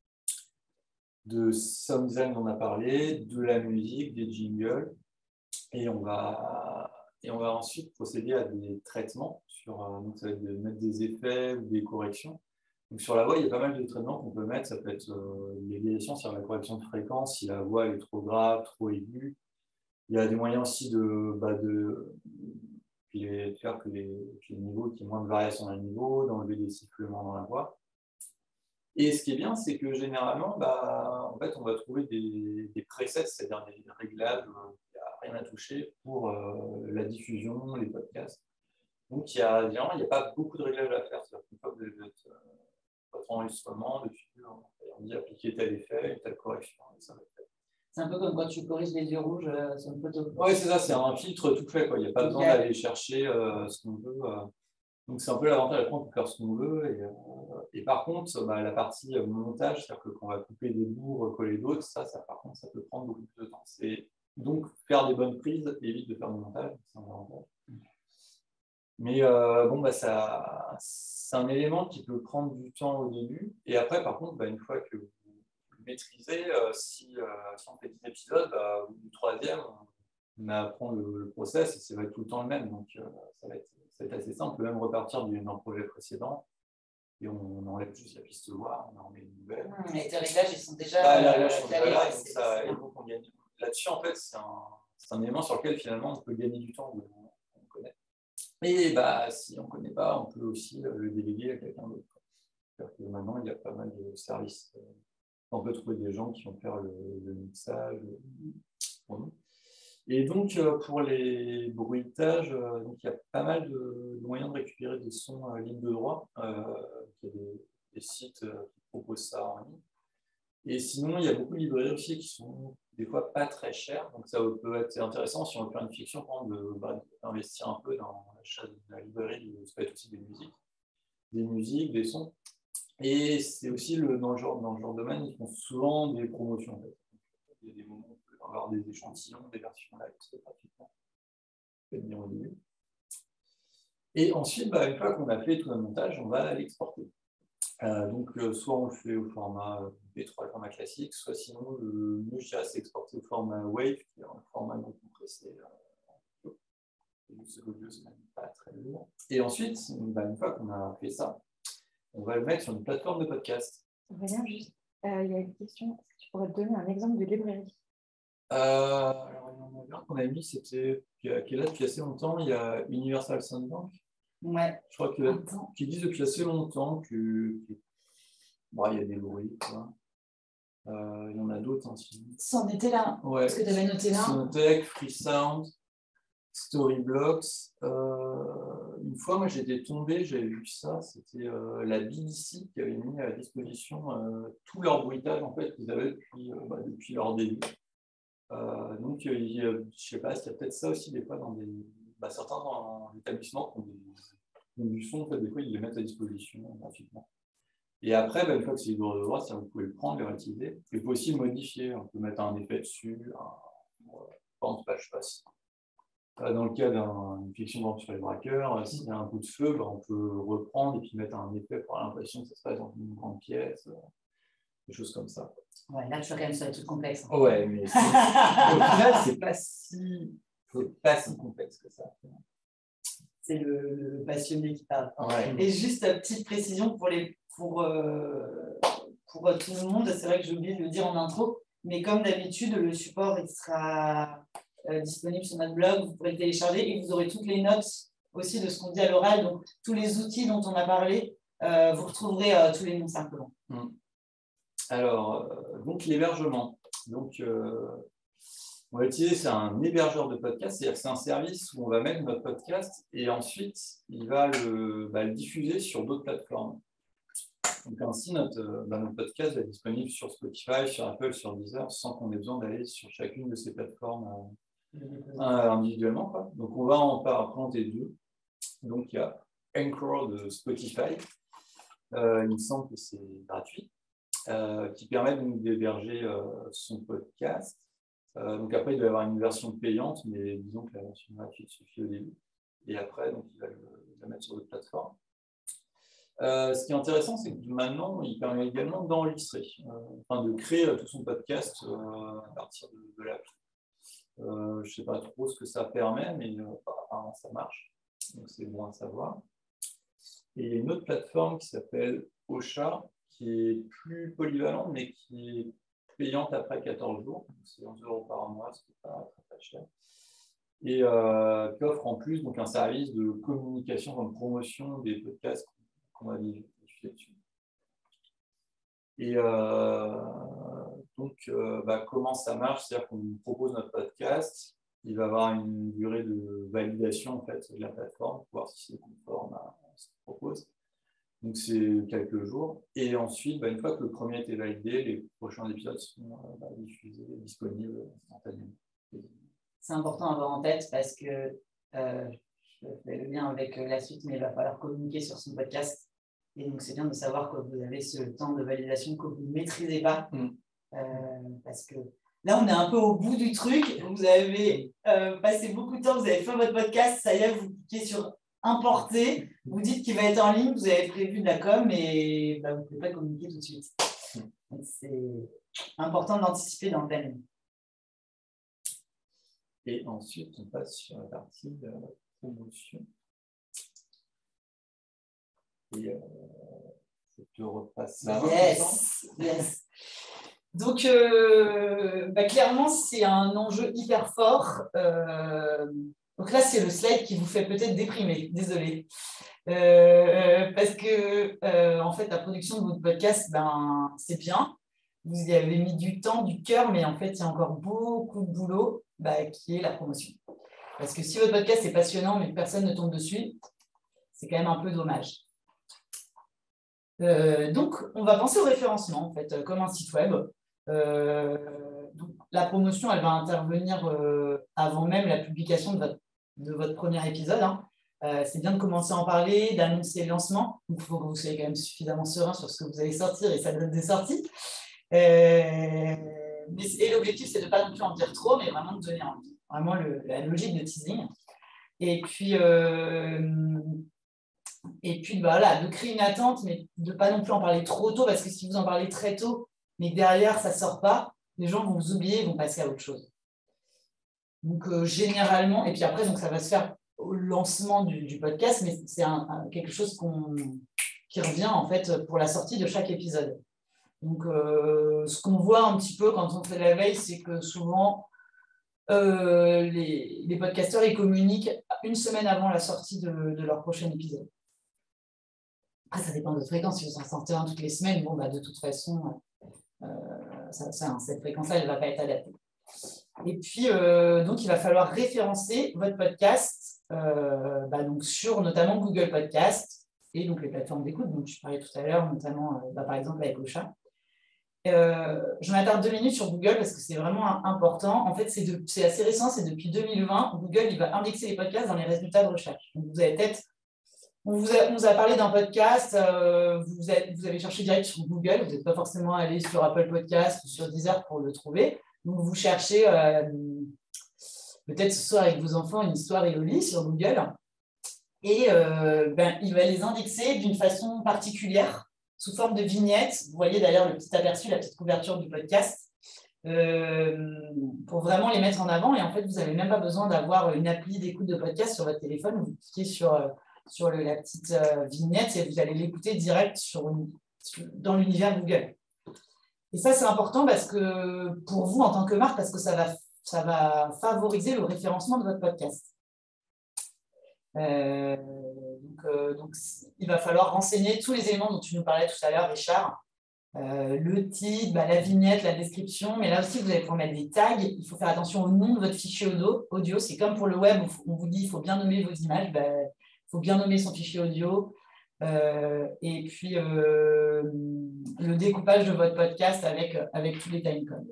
de sound design dont on a parlé, de la musique, des jingles, et on va, et on va ensuite procéder à des traitements. Sur, euh, donc ça va être de mettre des effets ou des corrections. Donc sur la voix, il y a pas mal de traitements qu'on peut mettre. Ça peut être euh, les variations sur la correction de fréquence, si la voix est trop grave, trop aiguë. Il y a des moyens aussi de, bah, de, de faire que les, que les niveaux, qu'il y ait moins de variations dans les niveaux, d'enlever des sifflements dans la voix. Et ce qui est bien, c'est que généralement, bah, en fait, on va trouver des, des presets, c'est-à-dire des réglages, il n'y a rien à toucher pour euh, la diffusion, les podcasts. Donc, il y a, il n'y a pas beaucoup de réglages à faire. C'est-à-dire qu'une fois que vous avez votre, votre enregistrement, dessus, on dit appliquer tel effet, telle correction, et ça va être fait. C'est un peu comme quand tu corriges les yeux rouges euh, sur une photo. Oui, c'est ça, c'est un filtre tout fait. Quoi. Il n'y a pas besoin okay. d'aller chercher euh, ce qu'on veut. Euh. Donc, c'est un peu l'avantage, on peut faire ce qu'on veut. Et, euh, et par contre, bah, la partie montage, c'est-à-dire que quand on va couper des bouts, recoller d'autres, ça, ça, par contre, ça peut prendre beaucoup plus de temps. C'est donc faire des bonnes prises évite de faire du montage. C'est un avantage. Mais euh, bon, bah, ça, c'est un élément qui peut prendre du temps au début. Et après, par contre, bah, une fois que vous maîtrisez, euh, si, euh, si on fait dix épisodes, bah, au bout du troisième, on apprend le, le process et ça va être tout le temps le même. Donc, euh, ça, va être, ça va être assez simple. On peut même repartir d'un projet précédent et on, on enlève juste la piste voix, on en met une nouvelle. Mmh, et tes réglages, ils sont déjà. Bah, les réglages sont déjà là. C'est, ça, c'est et donc, on gagne. Là-dessus, en fait, c'est un, c'est un élément sur lequel finalement on peut gagner du temps. On, on connaît. Et bah, si on ne connaît pas, on peut aussi le déléguer à quelqu'un d'autre. C'est-à-dire que maintenant, il y a pas mal de services. On peut trouver des gens qui vont faire le, le mixage pour nous. Et donc, pour les bruitages, donc, il y a pas mal de, de moyens de récupérer des sons à ligne de droit. Euh, il y a des, des sites qui proposent ça en ligne. Et sinon, il y a beaucoup de librairies aussi qui sont des fois pas très chères. Donc, ça peut être intéressant si on veut faire une fiction, par exemple, de, bah, d'investir un peu dans l'achat de la librairie. Ça peut être aussi des musiques, des musiques, des sons. Et c'est aussi le, dans, le genre, dans le genre de domaine, ils font souvent des promotions. En fait. Il y a des moments où on peut avoir des échantillons, des versions live, c'est gratuitement. Et ensuite, bah, une fois qu'on a fait tout le montage, on va l'exporter. Euh, donc, euh, soit on le fait au format P trois, le format classique, soit sinon, le mieux, je dirais, c'est exporter au format Wave, qui est un format non compressé. Euh, c'est audio, c'est même pas très lourd. Et ensuite, bah, une fois qu'on a fait ça, on va le mettre sur une plateforme de podcast. Aurélien, juste, euh, il y a une question. Est-ce que tu pourrais te donner un exemple de librairie? Euh, alors, il y en avait un qu'on a mis, c'était qui est là depuis assez longtemps. Il y a Universal Soundbank. Ouais. Je crois que qui disent depuis assez longtemps que, que... Bon, il y a des bruits, quoi. Euh, il y en a d'autres aussi. C'en était là. Ouais. Est-ce que tu avais noté là? Sonotech, Freesound, Storyblocks. Euh, une fois, moi, j'étais tombé, j'avais vu ça. C'était euh, la B B C qui avait mis à disposition euh, tout leur bruitage en fait qu'ils avaient depuis, euh, bah, depuis leur début. Euh, donc, euh, il, euh, je sais pas, il y a peut-être ça aussi des fois dans des, bah, certains dans établissements qui ont, des, qui ont du son, en fait, des fois ils les mettent à disposition gratuitement. Et après, bah, une fois que c'est libre de droit, ça, vous pouvez le prendre, le réutiliser. Et vous pouvez aussi le modifier. On peut mettre un effet dessus. Un... Par exemple, je sais pas si... Dans le cas d'une fiction sur les braqueurs, s'il y a un coup de feu, bah, on peut reprendre et puis mettre un effet pour l'impression que ça se passe dans une grande pièce, des choses comme ça. Ouais, là, tu suis quand même sur les trucs complexes. Hein. Ouais, mais au final, c'est pas si, c'est pas si complexe que ça. C'est le, le passionné qui parle. Ouais. Et juste une petite précision pour, les, pour, euh, pour tout le monde, c'est vrai que j'ai oublié de le dire en intro, mais comme d'habitude, le support il sera euh, disponible sur notre blog, vous pourrez le télécharger et vous aurez toutes les notes aussi de ce qu'on dit à l'oral, donc tous les outils dont on a parlé, euh, vous retrouverez euh, tous les noms simplement. Mmh. Alors, euh, donc l'hébergement. Donc, euh, on va utiliser, c'est un hébergeur de podcast, c'est-à-dire que c'est un service où on va mettre notre podcast et ensuite, il va le, bah, le diffuser sur d'autres plateformes. Donc ainsi, notre, bah, notre podcast est disponible sur Spotify, sur Apple, sur Deezer, sans qu'on ait besoin d'aller sur chacune de ces plateformes euh, euh, individuellement, quoi. Donc on va en présenter deux. Donc il y a Anchor de Spotify, euh, il me semble que c'est gratuit, euh, qui permet donc d'héberger euh, son podcast. Euh, donc après, il doit y avoir une version payante, mais disons que la version gratuite suffit au début. Et après, donc, il va le, le mettre sur d'autres plateformes. Euh, ce qui est intéressant, c'est que maintenant, il permet également d'enregistrer, euh, enfin de créer tout son podcast euh, à partir de, de l'appli. Euh, je ne sais pas trop ce que ça permet, mais euh, apparemment ça marche. Donc c'est bon à savoir. Et il y a une autre plateforme qui s'appelle Ocha, qui est plus polyvalente, mais qui est payante après quatorze jours. C'est onze euros par mois, ce qui n'est pas très, très cher. Et euh, qui offre en plus donc, un service de communication, de promotion des podcasts qu'on va diffuser dessus. Et euh, donc, euh, bah, comment ça marche? C'est-à-dire qu'on propose notre podcast, il va avoir une durée de validation en fait, de la plateforme pour voir si c'est conforme à ce qu'on propose. Donc, c'est quelques jours. Et ensuite, bah, une fois que le premier a été validé, les prochains épisodes seront euh, bah, diffusés, disponibles instantanément. C'est important à avoir en tête parce que euh, je fais le lien avec la suite, mais il va falloir communiquer sur son podcast. Et donc, c'est bien de savoir que vous avez ce temps de validation que vous ne maîtrisez pas. Mm. Euh, parce que là, on est un peu au bout du truc. Vous avez euh, passé beaucoup de temps, vous avez fait votre podcast, ça y est, vous cliquez sur importer, vous dites qu'il va être en ligne, vous avez prévu de la com et bah, vous ne pouvez pas communiquer tout de suite. Donc, c'est important d'anticiper dans le planning. Et ensuite, on passe sur la partie de la promotion. Et euh, je te repasse ça. Yes, yes. Donc, euh, bah, clairement, c'est un enjeu hyper fort. Euh, donc là, c'est le slide qui vous fait peut-être déprimer. Désolée. Euh, parce que, euh, en fait, la production de votre podcast, ben, c'est bien. Vous y avez mis du temps, du cœur, mais en fait, il y a encore beaucoup de boulot bah, qui est la promotion. Parce que si votre podcast est passionnant, mais que personne ne tombe dessus, c'est quand même un peu dommage. Euh, donc, on va penser au référencement, en fait, comme un site web. Euh, donc, la promotion, elle va intervenir euh, avant même la publication de votre, de votre premier épisode. Hein. Euh, c'est bien de commencer à en parler, d'annoncer le lancement. Donc, il faut que vous soyez quand même suffisamment serein sur ce que vous allez sortir et sa date de sortie. Euh, et l'objectif, c'est de ne pas non plus en dire trop, mais vraiment de donner envie. Vraiment le, la logique de teasing. Et puis, euh, et puis voilà, de créer une attente, mais de ne pas non plus en parler trop tôt, parce que si vous en parlez très tôt, mais que derrière, ça ne sort pas, les gens vont vous oublier et vont passer à autre chose. Donc, euh, généralement, et puis après, donc, ça va se faire au lancement du, du podcast, mais c'est un, un, quelque chose qu'on, qui revient en fait pour la sortie de chaque épisode. Donc, euh, ce qu'on voit un petit peu quand on fait la veille, c'est que souvent, euh, les, les podcasteurs, ils communiquent une semaine avant la sortie de, de leur prochain épisode. Après, ça dépend de votre fréquence. Si vous en sortez un toutes les semaines, bon, bah, de toute façon, euh, ça, ça, cette fréquence-là, elle ne va pas être adaptée. Et puis, euh, donc, il va falloir référencer votre podcast euh, bah, donc sur notamment Google Podcast et donc les plateformes d'écoute. Donc, je parlais tout à l'heure, notamment, euh, bah, par exemple, avec Ocha. Euh, je m'attarde deux minutes sur Google parce que c'est vraiment important. En fait, c'est, de, c'est assez récent, c'est depuis deux mille vingt. Google, il va indexer les podcasts dans les résultats de recherche. Donc, vous avez peut-être On vous, a, on vous a parlé d'un podcast, euh, vous, êtes, vous avez cherché direct sur Google, vous n'êtes pas forcément allé sur Apple Podcast ou sur Deezer pour le trouver. Donc, vous cherchez euh, peut-être ce soir avec vos enfants une histoire et au lit sur Google. Et euh, ben, il va les indexer d'une façon particulière, sous forme de vignettes. Vous voyez d'ailleurs le petit aperçu, la petite couverture du podcast, euh, pour vraiment les mettre en avant. Et en fait, vous n'avez même pas besoin d'avoir une appli d'écoute de podcast sur votre téléphone. Vous cliquez sur... Euh, sur le, la petite euh, vignette et vous allez l'écouter direct sur une, sur, dans l'univers Google. Et ça, c'est important parce que pour vous, en tant que marque, parce que ça va, ça va favoriser le référencement de votre podcast. Euh, donc, euh, donc, il va falloir renseigner tous les éléments dont tu nous parlais tout à l'heure, Richard. Euh, le titre, bah, la vignette, la description, mais là aussi, vous allez pouvoir mettre des tags. Il faut faire attention au nom de votre fichier audio. audio. C'est comme pour le web, où on vous dit qu'il faut bien nommer vos images. Bah, il faut bien nommer son fichier audio euh, et puis euh, le découpage de votre podcast avec, avec tous les timecodes.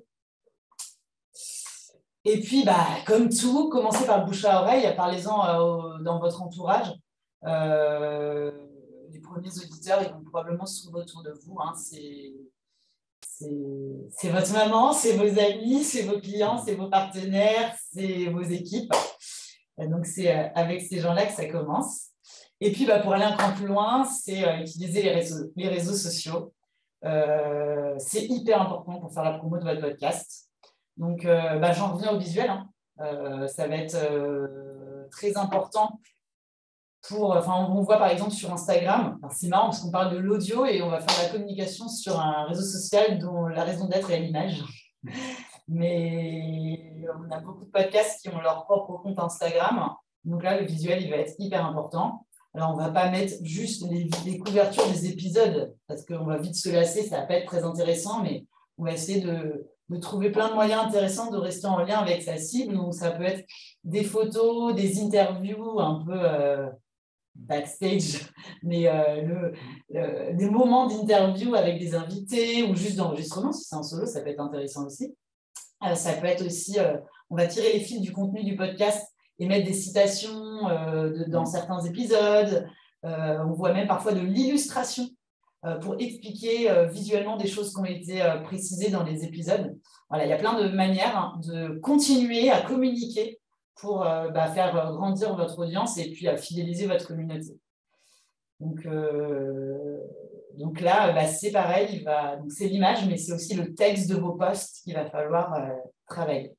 Et puis, bah, comme tout, commencez par le bouche à oreille, parlez-en euh, dans votre entourage. Euh, les premiers auditeurs, ils vont probablement se trouver autour de vous. Hein. C'est, c'est, c'est votre maman, c'est vos amis, c'est vos clients, c'est vos partenaires, c'est vos équipes. Et donc, c'est avec ces gens-là que ça commence. Et puis, bah, pour aller un cran plus loin, c'est euh, utiliser les réseaux, les réseaux sociaux. Euh, c'est hyper important pour faire la promo de votre podcast. Donc, euh, bah, j'en reviens au visuel. Hein. Euh, ça va être euh, très important pour... Enfin, on voit par exemple sur Instagram. Alors, c'est marrant parce qu'on parle de l'audio et on va faire la communication sur un réseau social dont la raison d'être est l'image. Mais on a beaucoup de podcasts qui ont leur propre compte Instagram. Donc là, le visuel, il va être hyper important. Alors, on ne va pas mettre juste les, les couvertures des épisodes parce qu'on va vite se lasser, ça ne va pas être très intéressant, mais on va essayer de, de trouver plein de moyens intéressants de rester en lien avec sa cible. Donc, ça peut être des photos, des interviews un peu euh, backstage, mais euh, le, le, des moments d'interview avec des invités ou juste d'enregistrement. Si c'est en solo, ça peut être intéressant aussi. Euh, ça peut être aussi, euh, on va tirer les fils du contenu du podcast et mettre des citations euh, de, dans certains épisodes. Euh, on voit même parfois de l'illustration euh, pour expliquer euh, visuellement des choses qui ont été euh, précisées dans les épisodes. Voilà, il y a plein de manières hein, de continuer à communiquer pour euh, bah, faire grandir votre audience et puis à fidéliser votre communauté. Donc, euh, donc là, bah, c'est pareil, il va, donc c'est l'image, mais c'est aussi le texte de vos posts qu'il va falloir euh, travailler.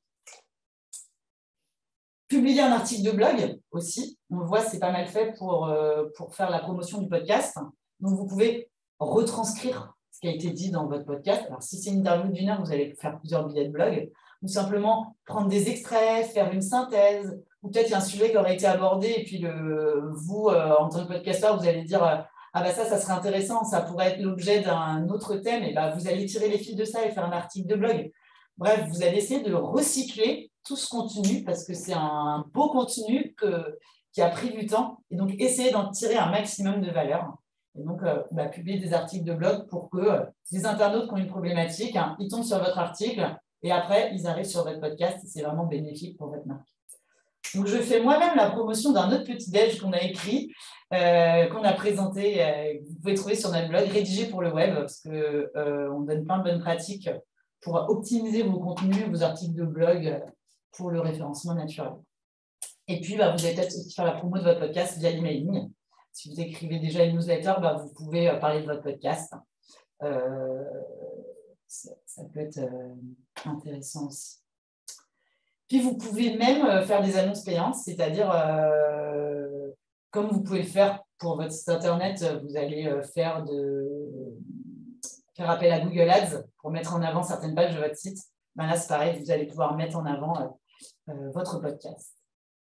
Publier un article de blog aussi. On le voit, c'est pas mal fait pour, euh, pour faire la promotion du podcast. Donc, vous pouvez retranscrire ce qui a été dit dans votre podcast. Alors, si c'est une interview d'une heure, vous allez faire plusieurs billets de blog. Ou simplement prendre des extraits, faire une synthèse. Ou peut-être il y a un sujet qui aurait été abordé et puis le, vous, euh, en tant que podcasteur, vous allez dire euh, « Ah bah ça, ça serait intéressant, ça pourrait être l'objet d'un autre thème. » Et bah, vous allez tirer les fils de ça et faire un article de blog. Bref, vous allez essayer de recycler tout ce contenu parce que c'est un beau contenu que, qui a pris du temps. Et donc, essayez d'en tirer un maximum de valeur. Et donc, euh, bah, publier des articles de blog pour que euh, les internautes qui ont une problématique, hein, ils tombent sur votre article et après, ils arrivent sur votre podcast. C'est vraiment bénéfique pour votre marque. Donc, je fais moi-même la promotion d'un autre petit déj qu'on a écrit, euh, qu'on a présenté, euh, que vous pouvez trouver sur notre blog, rédigé pour le web, parce qu'on euh, donne plein de bonnes pratiques pour optimiser vos contenus, vos articles de blog pour le référencement naturel. Et puis, bah, vous allez peut-être aussi faire la promo de votre podcast via l'emailing. Si vous écrivez déjà une newsletter, bah, vous pouvez parler de votre podcast. Euh, ça, ça peut être euh, intéressant aussi. Puis, vous pouvez même euh, faire des annonces payantes, c'est-à-dire, euh, comme vous pouvez le faire pour votre site internet, vous allez euh, faire, de, faire appel à Google Ads pour mettre en avant certaines pages de votre site. Ben là, c'est pareil, vous allez pouvoir mettre en avant euh, euh, votre podcast.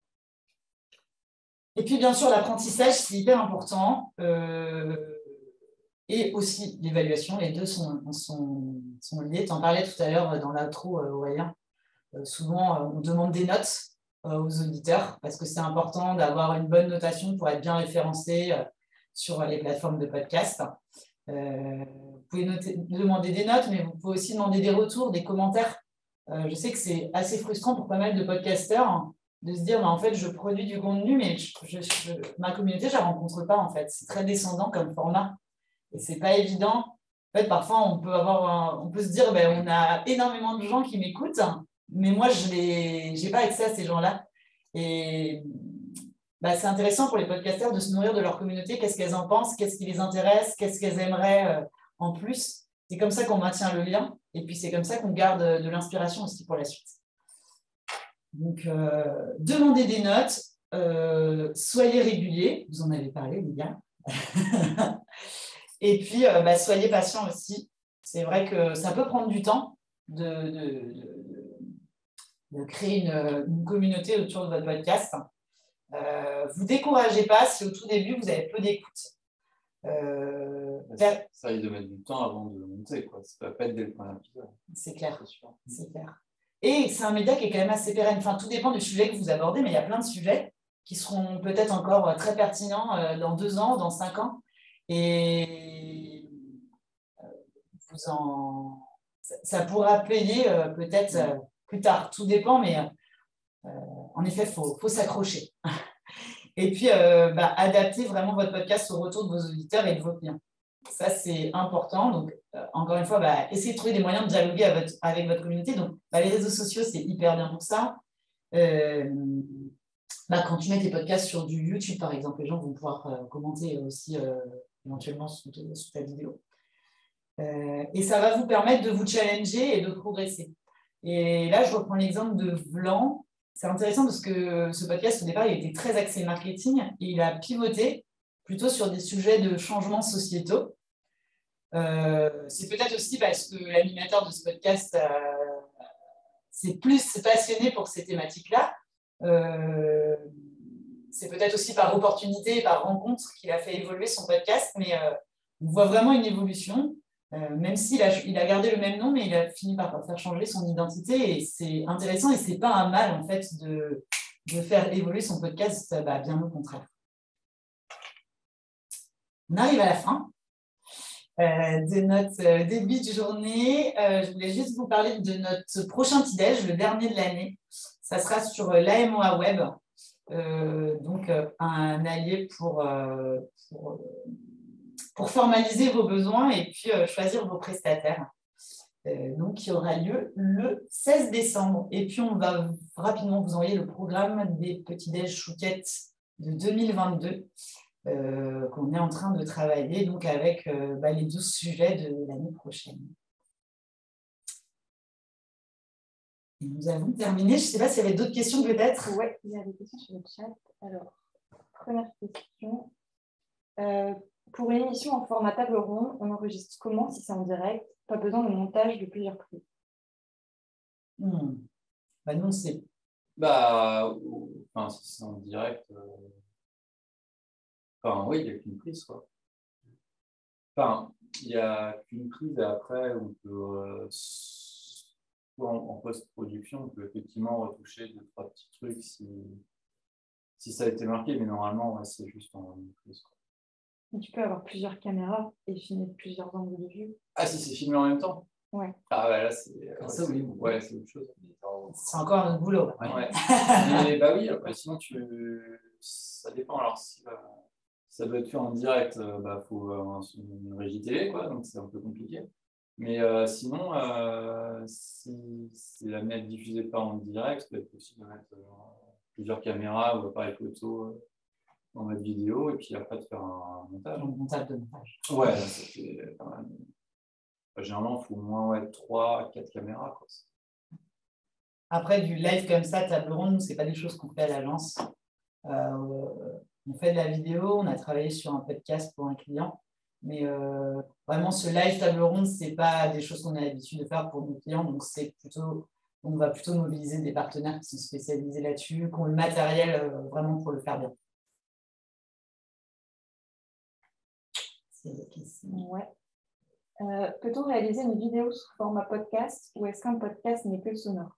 Et puis, bien sûr, l'apprentissage, c'est hyper important. Euh, et aussi l'évaluation, les deux sont, sont, sont liés. Tu en parlais tout à l'heure dans l'outro, euh, Aurélien. Euh, souvent, euh, on demande des notes euh, aux auditeurs parce que c'est important d'avoir une bonne notation pour être bien référencé euh, sur les plateformes de podcast. Euh, vous pouvez noter, demander des notes, mais vous pouvez aussi demander des retours, des commentaires. Euh, je sais que c'est assez frustrant pour pas mal de podcasteurs hein, de se dire, bah, en fait, je produis du contenu, mais je, je, je, ma communauté, je ne la rencontre pas, en fait. C'est très descendant comme format. Et ce n'est pas évident. En fait, parfois, on peut, avoir un, on peut se dire, ben, on a énormément de gens qui m'écoutent, mais moi, je n'ai pas accès à ces gens-là. Et bah, c'est intéressant pour les podcasteurs de se nourrir de leur communauté, qu'est-ce qu'elles en pensent, qu'est-ce qui les intéresse, qu'est-ce qu'elles aimeraient euh, en plus. C'est comme ça qu'on maintient le lien, et puis c'est comme ça qu'on garde de l'inspiration aussi pour la suite. Donc, euh, demandez des notes, euh, soyez réguliers, vous en avez parlé, les gars. Et puis, euh, bah, soyez patients aussi. C'est vrai que ça peut prendre du temps de, de, de, de créer une, une communauté autour de votre podcast. Euh, vous ne découragez pas si au tout début, vous avez peu d'écoute. Euh, ça, ça risque de mettre du temps avant de monter, quoi. Ça ne va pas être dès le premier épisode. C'est clair, c'est clair. Et c'est un média qui est quand même assez pérenne. Enfin, tout dépend du sujet que vous abordez, mais il y a plein de sujets qui seront peut-être encore très pertinents dans deux ans, dans cinq ans. Et vous en... ça pourra payer peut-être plus tard. Tout dépend, mais euh, en effet, il faut, faut s'accrocher. Et puis, euh, bah, adapter vraiment votre podcast au retour de vos auditeurs et de vos clients. Ça, c'est important. Donc, euh, encore une fois, bah, essayez de trouver des moyens de dialoguer avec votre, avec votre communauté. Donc, bah, les réseaux sociaux, c'est hyper bien pour ça. Euh, bah, quand tu mets tes podcasts sur du YouTube, par exemple, les gens vont pouvoir euh, commenter aussi euh, éventuellement sous, sous ta vidéo. Euh, et ça va vous permettre de vous challenger et de progresser. Et là, je reprends l'exemple de Vlan. C'est intéressant parce que ce podcast, au départ, il était très axé marketing et il a pivoté plutôt sur des sujets de changements sociétaux. Euh, c'est peut-être aussi parce que l'animateur de ce podcast euh, s'est plus passionné pour ces thématiques-là. Euh, c'est peut-être aussi par opportunité, par rencontre qu'il a fait évoluer son podcast, mais euh, on voit vraiment une évolution. Euh, même s'il a, il a gardé le même nom, mais il a fini par faire changer son identité. Et c'est intéressant et ce n'est pas un mal, en fait, de, de faire évoluer son podcast, bah, bien au contraire. On arrive à la fin euh, de notre euh, début de journée. Euh, je voulais juste vous parler de notre prochain petit-déj, le dernier de l'année. Ça sera sur l'A M O A Web, euh, donc euh, un allié pour... Euh, pour pour formaliser vos besoins et puis euh, choisir vos prestataires. Euh, donc, il y aura lieu le seize décembre. Et puis, on va rapidement vous envoyer le programme des petits-déj chouquettes de deux mille vingt-deux euh, qu'on est en train de travailler donc avec euh, bah, les douze sujets de l'année prochaine. Et nous avons terminé. Je ne sais pas s'il y avait d'autres questions peut-être. Oui, il y a des questions sur le chat. Alors, première question. Euh, Pour une émission en format table ronde, on enregistre comment si c'est en direct? Pas besoin de montage de plusieurs prises. Hmm. Bah non, c'est... Bah, enfin, si c'est en direct, euh... enfin, oui, il n'y a qu'une prise, quoi. Enfin, il n'y a qu'une prise et après, on peut, euh, soit en, en post-production, on peut effectivement retoucher deux, trois petits trucs si, si ça a été marqué, mais normalement, ouais, c'est juste en une prise, quoi. Tu peux avoir plusieurs caméras et filmer plusieurs angles de vue. Ah, si c'est filmé en même temps? Ouais. Ah, ouais, là, c'est Ah, ça, oui. Ouais, c'est autre chose. C'est encore un boulot. Ouais. Ouais. Mais bah oui, après, sinon, tu... ça dépend. Alors, si bah, ça doit être fait en direct, il bah, faut euh, une régie télé, quoi, donc c'est un peu compliqué. Mais euh, sinon, euh, si c'est amené à être diffusé pas en direct, ça peut être possible de mettre euh, plusieurs caméras ou appareils photo euh, en mode vidéo et puis après de faire un montage. Un montage de montage. Ouais, ça fait pas mal. Enfin, généralement, il faut au moins ouais, trois, quatre caméras, quoi. Après, du live comme ça, table ronde, ce n'est pas des choses qu'on fait à l'agence. Euh, on fait de la vidéo, on a travaillé sur un podcast pour un client, mais euh, vraiment, ce live table ronde, ce n'est pas des choses qu'on a l'habitude de faire pour nos clients, donc c'est plutôt, on va plutôt mobiliser des partenaires qui sont spécialisés là-dessus, qui ont le matériel euh, vraiment pour le faire bien. Ouais. Euh, peut-on réaliser une vidéo sous format podcast ou est-ce qu'un podcast n'est que sonore?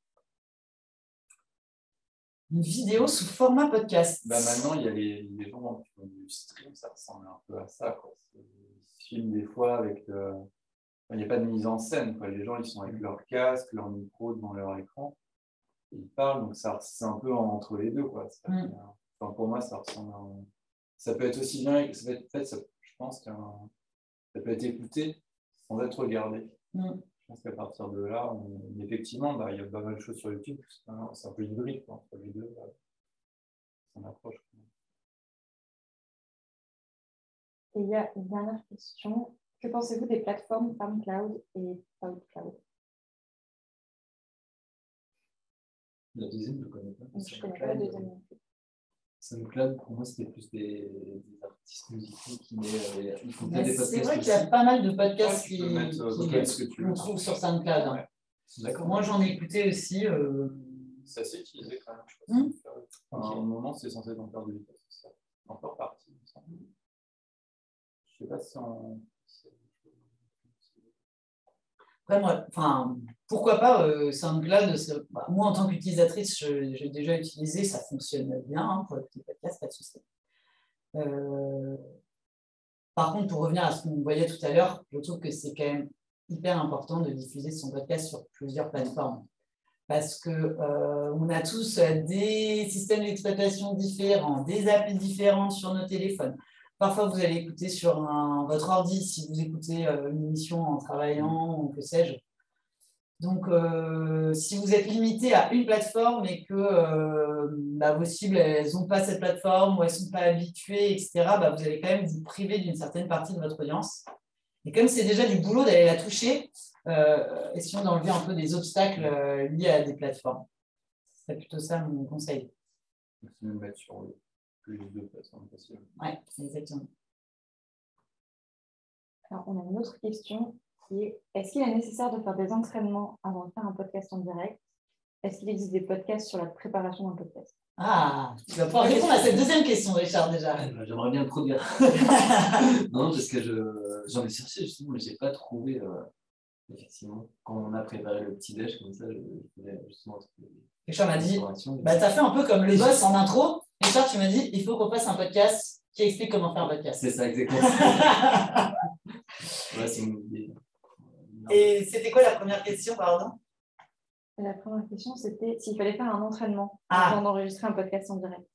Une vidéo sous format podcast. Bah maintenant, il y a les, les gens qui font du stream, ça ressemble un peu à ça, quoi. Ils filment des fois avec... Euh... Il n'y a pas de mise en scène, quoi. Les gens, ils sont avec leur casque, leur micro devant leur écran, et ils parlent, donc ça, c'est un peu entre les deux, quoi. Ça, mm. Enfin, pour moi, ça ressemble à... Ça peut être aussi bien... Ça peut être, en fait, ça, je pense que ça peut être écouté sans être regardé. Mm. Je pense qu'à partir de là, on, effectivement, bah, il y a pas mal de choses sur YouTube. C'est un peu hybride, quoi, entre les deux. Bah, ça m'approche. Et il y a une dernière question. Que pensez-vous des plateformes SoundCloud et SoundCloud? La deuxième, je ne connais pas. Je ne connais pas la deuxième. SoundCloud, pour moi, c'était plus des, des artistes musicaux qui euh, ils font des podcasts. C'est vrai aussi. qu'il y a pas mal de podcasts ouais, qui, mettre, qui, qu'on trouve sur SoundCloud. Ouais. D'accord. Moi, j'en ai écouté aussi. Euh... C'est assez utilisé quand même. Je pense. Mmh. Enfin, okay. À un moment, c'est censé en faire de vitesse. C'est encore parti. Je ne sais pas si on... Après, moi, enfin, pourquoi pas euh, SoundCloud, bah, moi, en tant qu'utilisatrice, j'ai déjà utilisé, ça fonctionne bien hein, pour les podcasts, pas de souci. Euh, par contre, pour revenir à ce qu'on voyait tout à l'heure, je trouve que c'est quand même hyper important de diffuser son podcast sur plusieurs plateformes. Parce qu'on euh, a tous des systèmes d'exploitation différents, des applis différentes sur nos téléphones. Parfois, vous allez écouter sur un, votre ordi si vous écoutez euh, une émission en travaillant ou que sais-je. Donc, euh, si vous êtes limité à une plateforme et que euh, bah, vos cibles, elles n'ont pas cette plateforme ou elles ne sont pas habituées, et cetera, bah, vous allez quand même vous priver d'une certaine partie de votre audience. Et comme c'est déjà du boulot d'aller la toucher, euh, essayons d'enlever un peu des obstacles euh, liés à des plateformes. C'est plutôt ça mon conseil. C'est même mettre sur plus de plateformes possibles. Oui, exactement. Alors, on a une autre question qui est, est-ce qu'il est nécessaire de faire des entraînements avant de faire un podcast en direct? Est-ce qu'il existe des podcasts sur la préparation d'un podcast? Ah, tu vas pouvoir répondre à cette deuxième question, Richard, déjà. J'aimerais bien le produire. Non, parce que j'en ai cherché justement, mais je n'ai pas trouvé, euh, effectivement, quand on a préparé le petit-déj, comme ça, je voulais justement... Richard m'a dit, bah, tu as fait un peu comme le boss en intro. Richard, tu m'as dit, il faut qu'on fasse un podcast qui explique comment faire un podcast. C'est ça, exactement. Ouais, c'est une idée. Et c'était quoi la première question, pardon? La première question, c'était s'il fallait faire un entraînement ah. avant d'enregistrer un podcast en direct.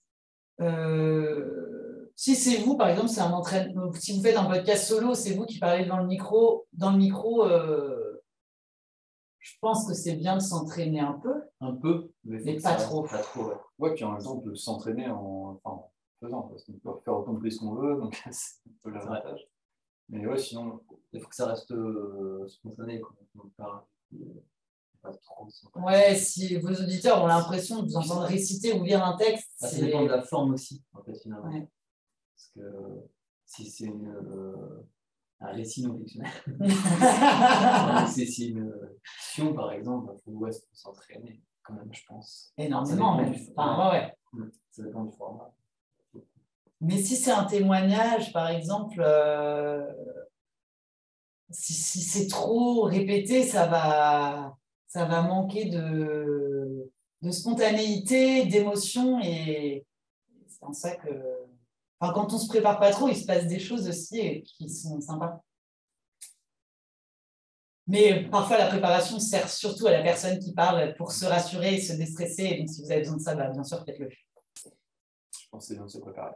Euh, si c'est vous, par exemple, c'est un entraînement. Si vous faites un podcast solo, c'est vous qui parlez devant le micro. Dans le micro, euh, je pense que c'est bien de s'entraîner un peu. Un peu, mais, mais pas, trop. pas trop. Ouais, ouais, puis en même temps, on peut s'entraîner en, enfin, en faisant, parce qu'on peut faire autant de plus qu'on veut, donc c'est un peu l'avantage. Mais ouais, sinon, il faut que ça reste euh, spontané. Quand on parle. Pas trop, ouais, si vos auditeurs ont l'impression de vous entendre réciter ou lire un texte, ah, ça dépend de la forme aussi, en fait, finalement. Ouais. Parce que si c'est euh, un récit non fictionnel, si c'est une fiction, par exemple, il faut ouais, s'entraîner, quand même, je pense. Énormément, mais du... enfin, ouais, ouais. Ça dépend du format. Mais si c'est un témoignage, par exemple, euh, si, si c'est trop répété, ça va. ça va manquer de, de spontanéité, d'émotion, et c'est en ça que, enfin, quand on ne se prépare pas trop, il se passe des choses aussi qui sont sympas. Mais parfois, la préparation sert surtout à la personne qui parle pour se rassurer et se déstresser, et donc si vous avez besoin de ça, bah, bien sûr, faites-le. Je pense que c'est bien de se préparer.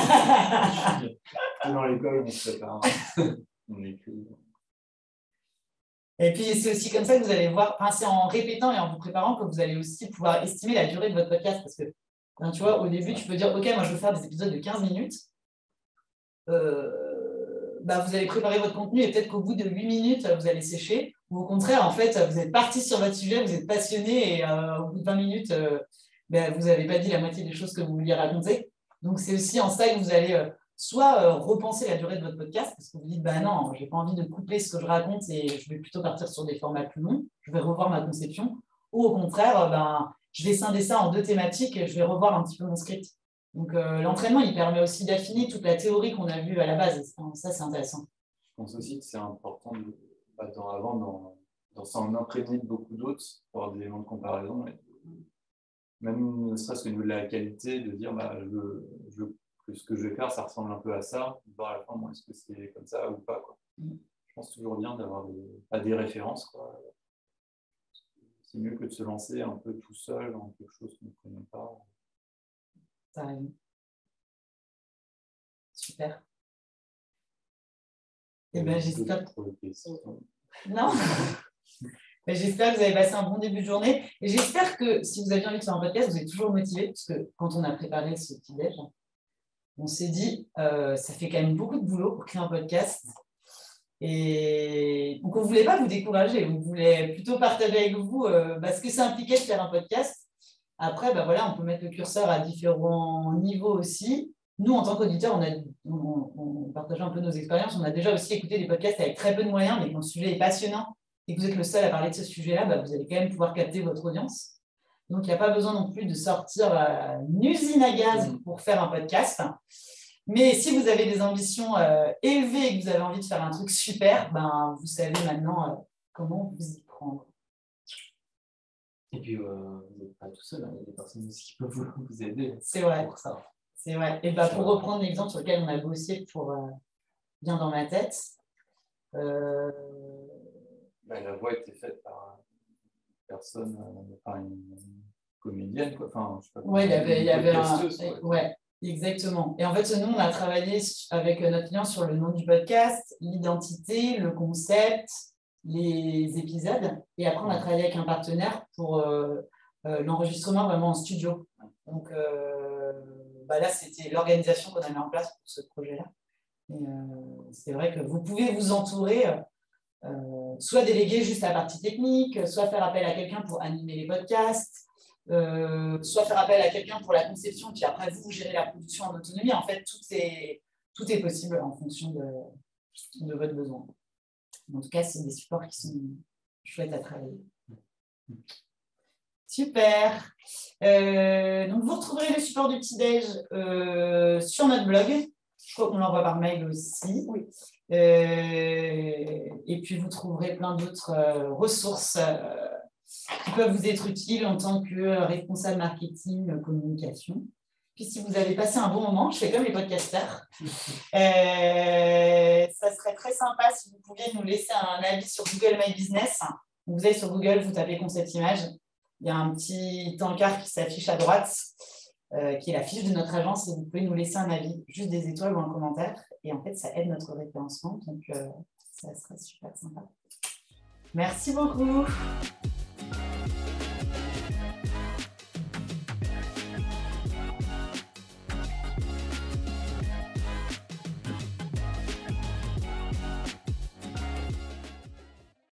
Dans l'école, on se prépare, on écrit. Et puis, c'est aussi comme ça que vous allez voir, enfin, c'est en répétant et en vous préparant que vous allez aussi pouvoir estimer la durée de votre podcast. Parce que, hein, tu vois, au début, tu peux dire, OK, moi, je veux faire des épisodes de quinze minutes. Euh, bah, vous allez préparer votre contenu et peut-être qu'au bout de huit minutes, vous allez sécher. ou au contraire, en fait, vous êtes parti sur votre sujet, vous êtes passionné et euh, au bout de vingt minutes, euh, ben, vous n'avez pas dit la moitié des choses que vous vouliez raconter. Donc, c'est aussi en ça que vous allez euh, soit euh, repenser la durée de votre podcast, parce que vous dites, bah non, je n'ai pas envie de couper ce que je raconte et je vais plutôt partir sur des formats plus longs, je vais revoir ma conception, ou au contraire, euh, ben, je vais scinder ça en deux thématiques et je vais revoir un petit peu mon script. Donc, euh, l'entraînement, il permet aussi d'affiner toute la théorie qu'on a vue à la base. Ça, c'est intéressant. Je pense aussi que c'est important de, bah, dans, avant dans, dans s'en imprégner de beaucoup d'autres pour avoir des éléments de comparaison. Et même ne serait-ce que au niveau de la qualité, de dire bah, je, je, que ce que je vais faire, ça ressemble un peu à ça. Voir à la fin, bon, est-ce que c'est comme ça ou pas, quoi. Mm. Je pense toujours bien d'avoir des, pas des références, quoi. C'est mieux que de se lancer un peu tout seul dans quelque chose qu'on ne connaît pas. T'as raison. Super. Eh ben, j'espère... Non. Ben, j'espère que vous avez passé un bon début de journée. Et j'espère que si vous aviez envie de faire un podcast, vous êtes toujours motivé. Parce que quand on a préparé ce petit-déj, on s'est dit, euh, ça fait quand même beaucoup de boulot pour créer un podcast. Et donc, on ne voulait pas vous décourager. On voulait plutôt partager avec vous euh, bah, ce que ça impliquait de faire un podcast. Après, bah voilà, on peut mettre le curseur à différents niveaux aussi. Nous, en tant qu'auditeurs, on, a, on, on partage un peu nos expériences. On a déjà aussi écouté des podcasts avec très peu de moyens, mais quand le sujet est passionnant et que vous êtes le seul à parler de ce sujet-là, bah, vous allez quand même pouvoir capter votre audience. Donc, il n'y a pas besoin non plus de sortir euh, une usine à gaz pour faire un podcast. Mais si vous avez des ambitions euh, élevées et que vous avez envie de faire un truc super, ben, vous savez maintenant euh, comment vous y prendre. Et puis, euh, vous n'êtes pas tout seul, hein. Il y a des personnes aussi qui peuvent vous, vous aider. C'est vrai. Pour ça. C'est vrai. Et bah, pour reprendre l'exemple sur lequel on a bossé pour euh, bien dans ma tête. Euh... Bah, la voix était faite par une personne, euh, par une, une comédienne, quoi. Enfin, je sais pas. Oui, il y avait, il y avait un. Ouais. Ouais, exactement. Et en fait, nous, on a travaillé avec notre client sur le nom du podcast, l'identité, le concept, les épisodes. Et après, on a travaillé avec un partenaire pour euh, euh, l'enregistrement vraiment en studio. Donc, euh, bah là, c'était l'organisation qu'on a mis en place pour ce projet-là. Et euh, c'est vrai que vous pouvez vous entourer, euh, soit déléguer juste la partie technique, soit faire appel à quelqu'un pour animer les podcasts, euh, soit faire appel à quelqu'un pour la conception, puis après, vous, vous gérez la production en autonomie. En fait, tout est, tout est possible en fonction de, de votre besoin. En tout cas, c'est des supports qui sont chouettes à travailler. Super. Euh, donc, vous retrouverez le support du petit-déj euh, sur notre blog. Je crois qu'on l'envoie par mail aussi. Oui. Euh, et puis, vous trouverez plein d'autres euh, ressources euh, qui peuvent vous être utiles en tant que responsable marketing, euh, communication. Puis, si vous avez passé un bon moment, je fais comme les podcasteurs. Euh, ça serait très sympa si vous pouviez nous laisser un avis sur Google My Business. Vous allez sur Google, vous tapez concept image. Il y a un petit encart qui s'affiche à droite, euh, qui est la fiche de notre agence, et vous pouvez nous laisser un avis, juste des étoiles ou un commentaire. Et en fait, ça aide notre référencement, donc euh, ça serait super sympa. Merci beaucoup.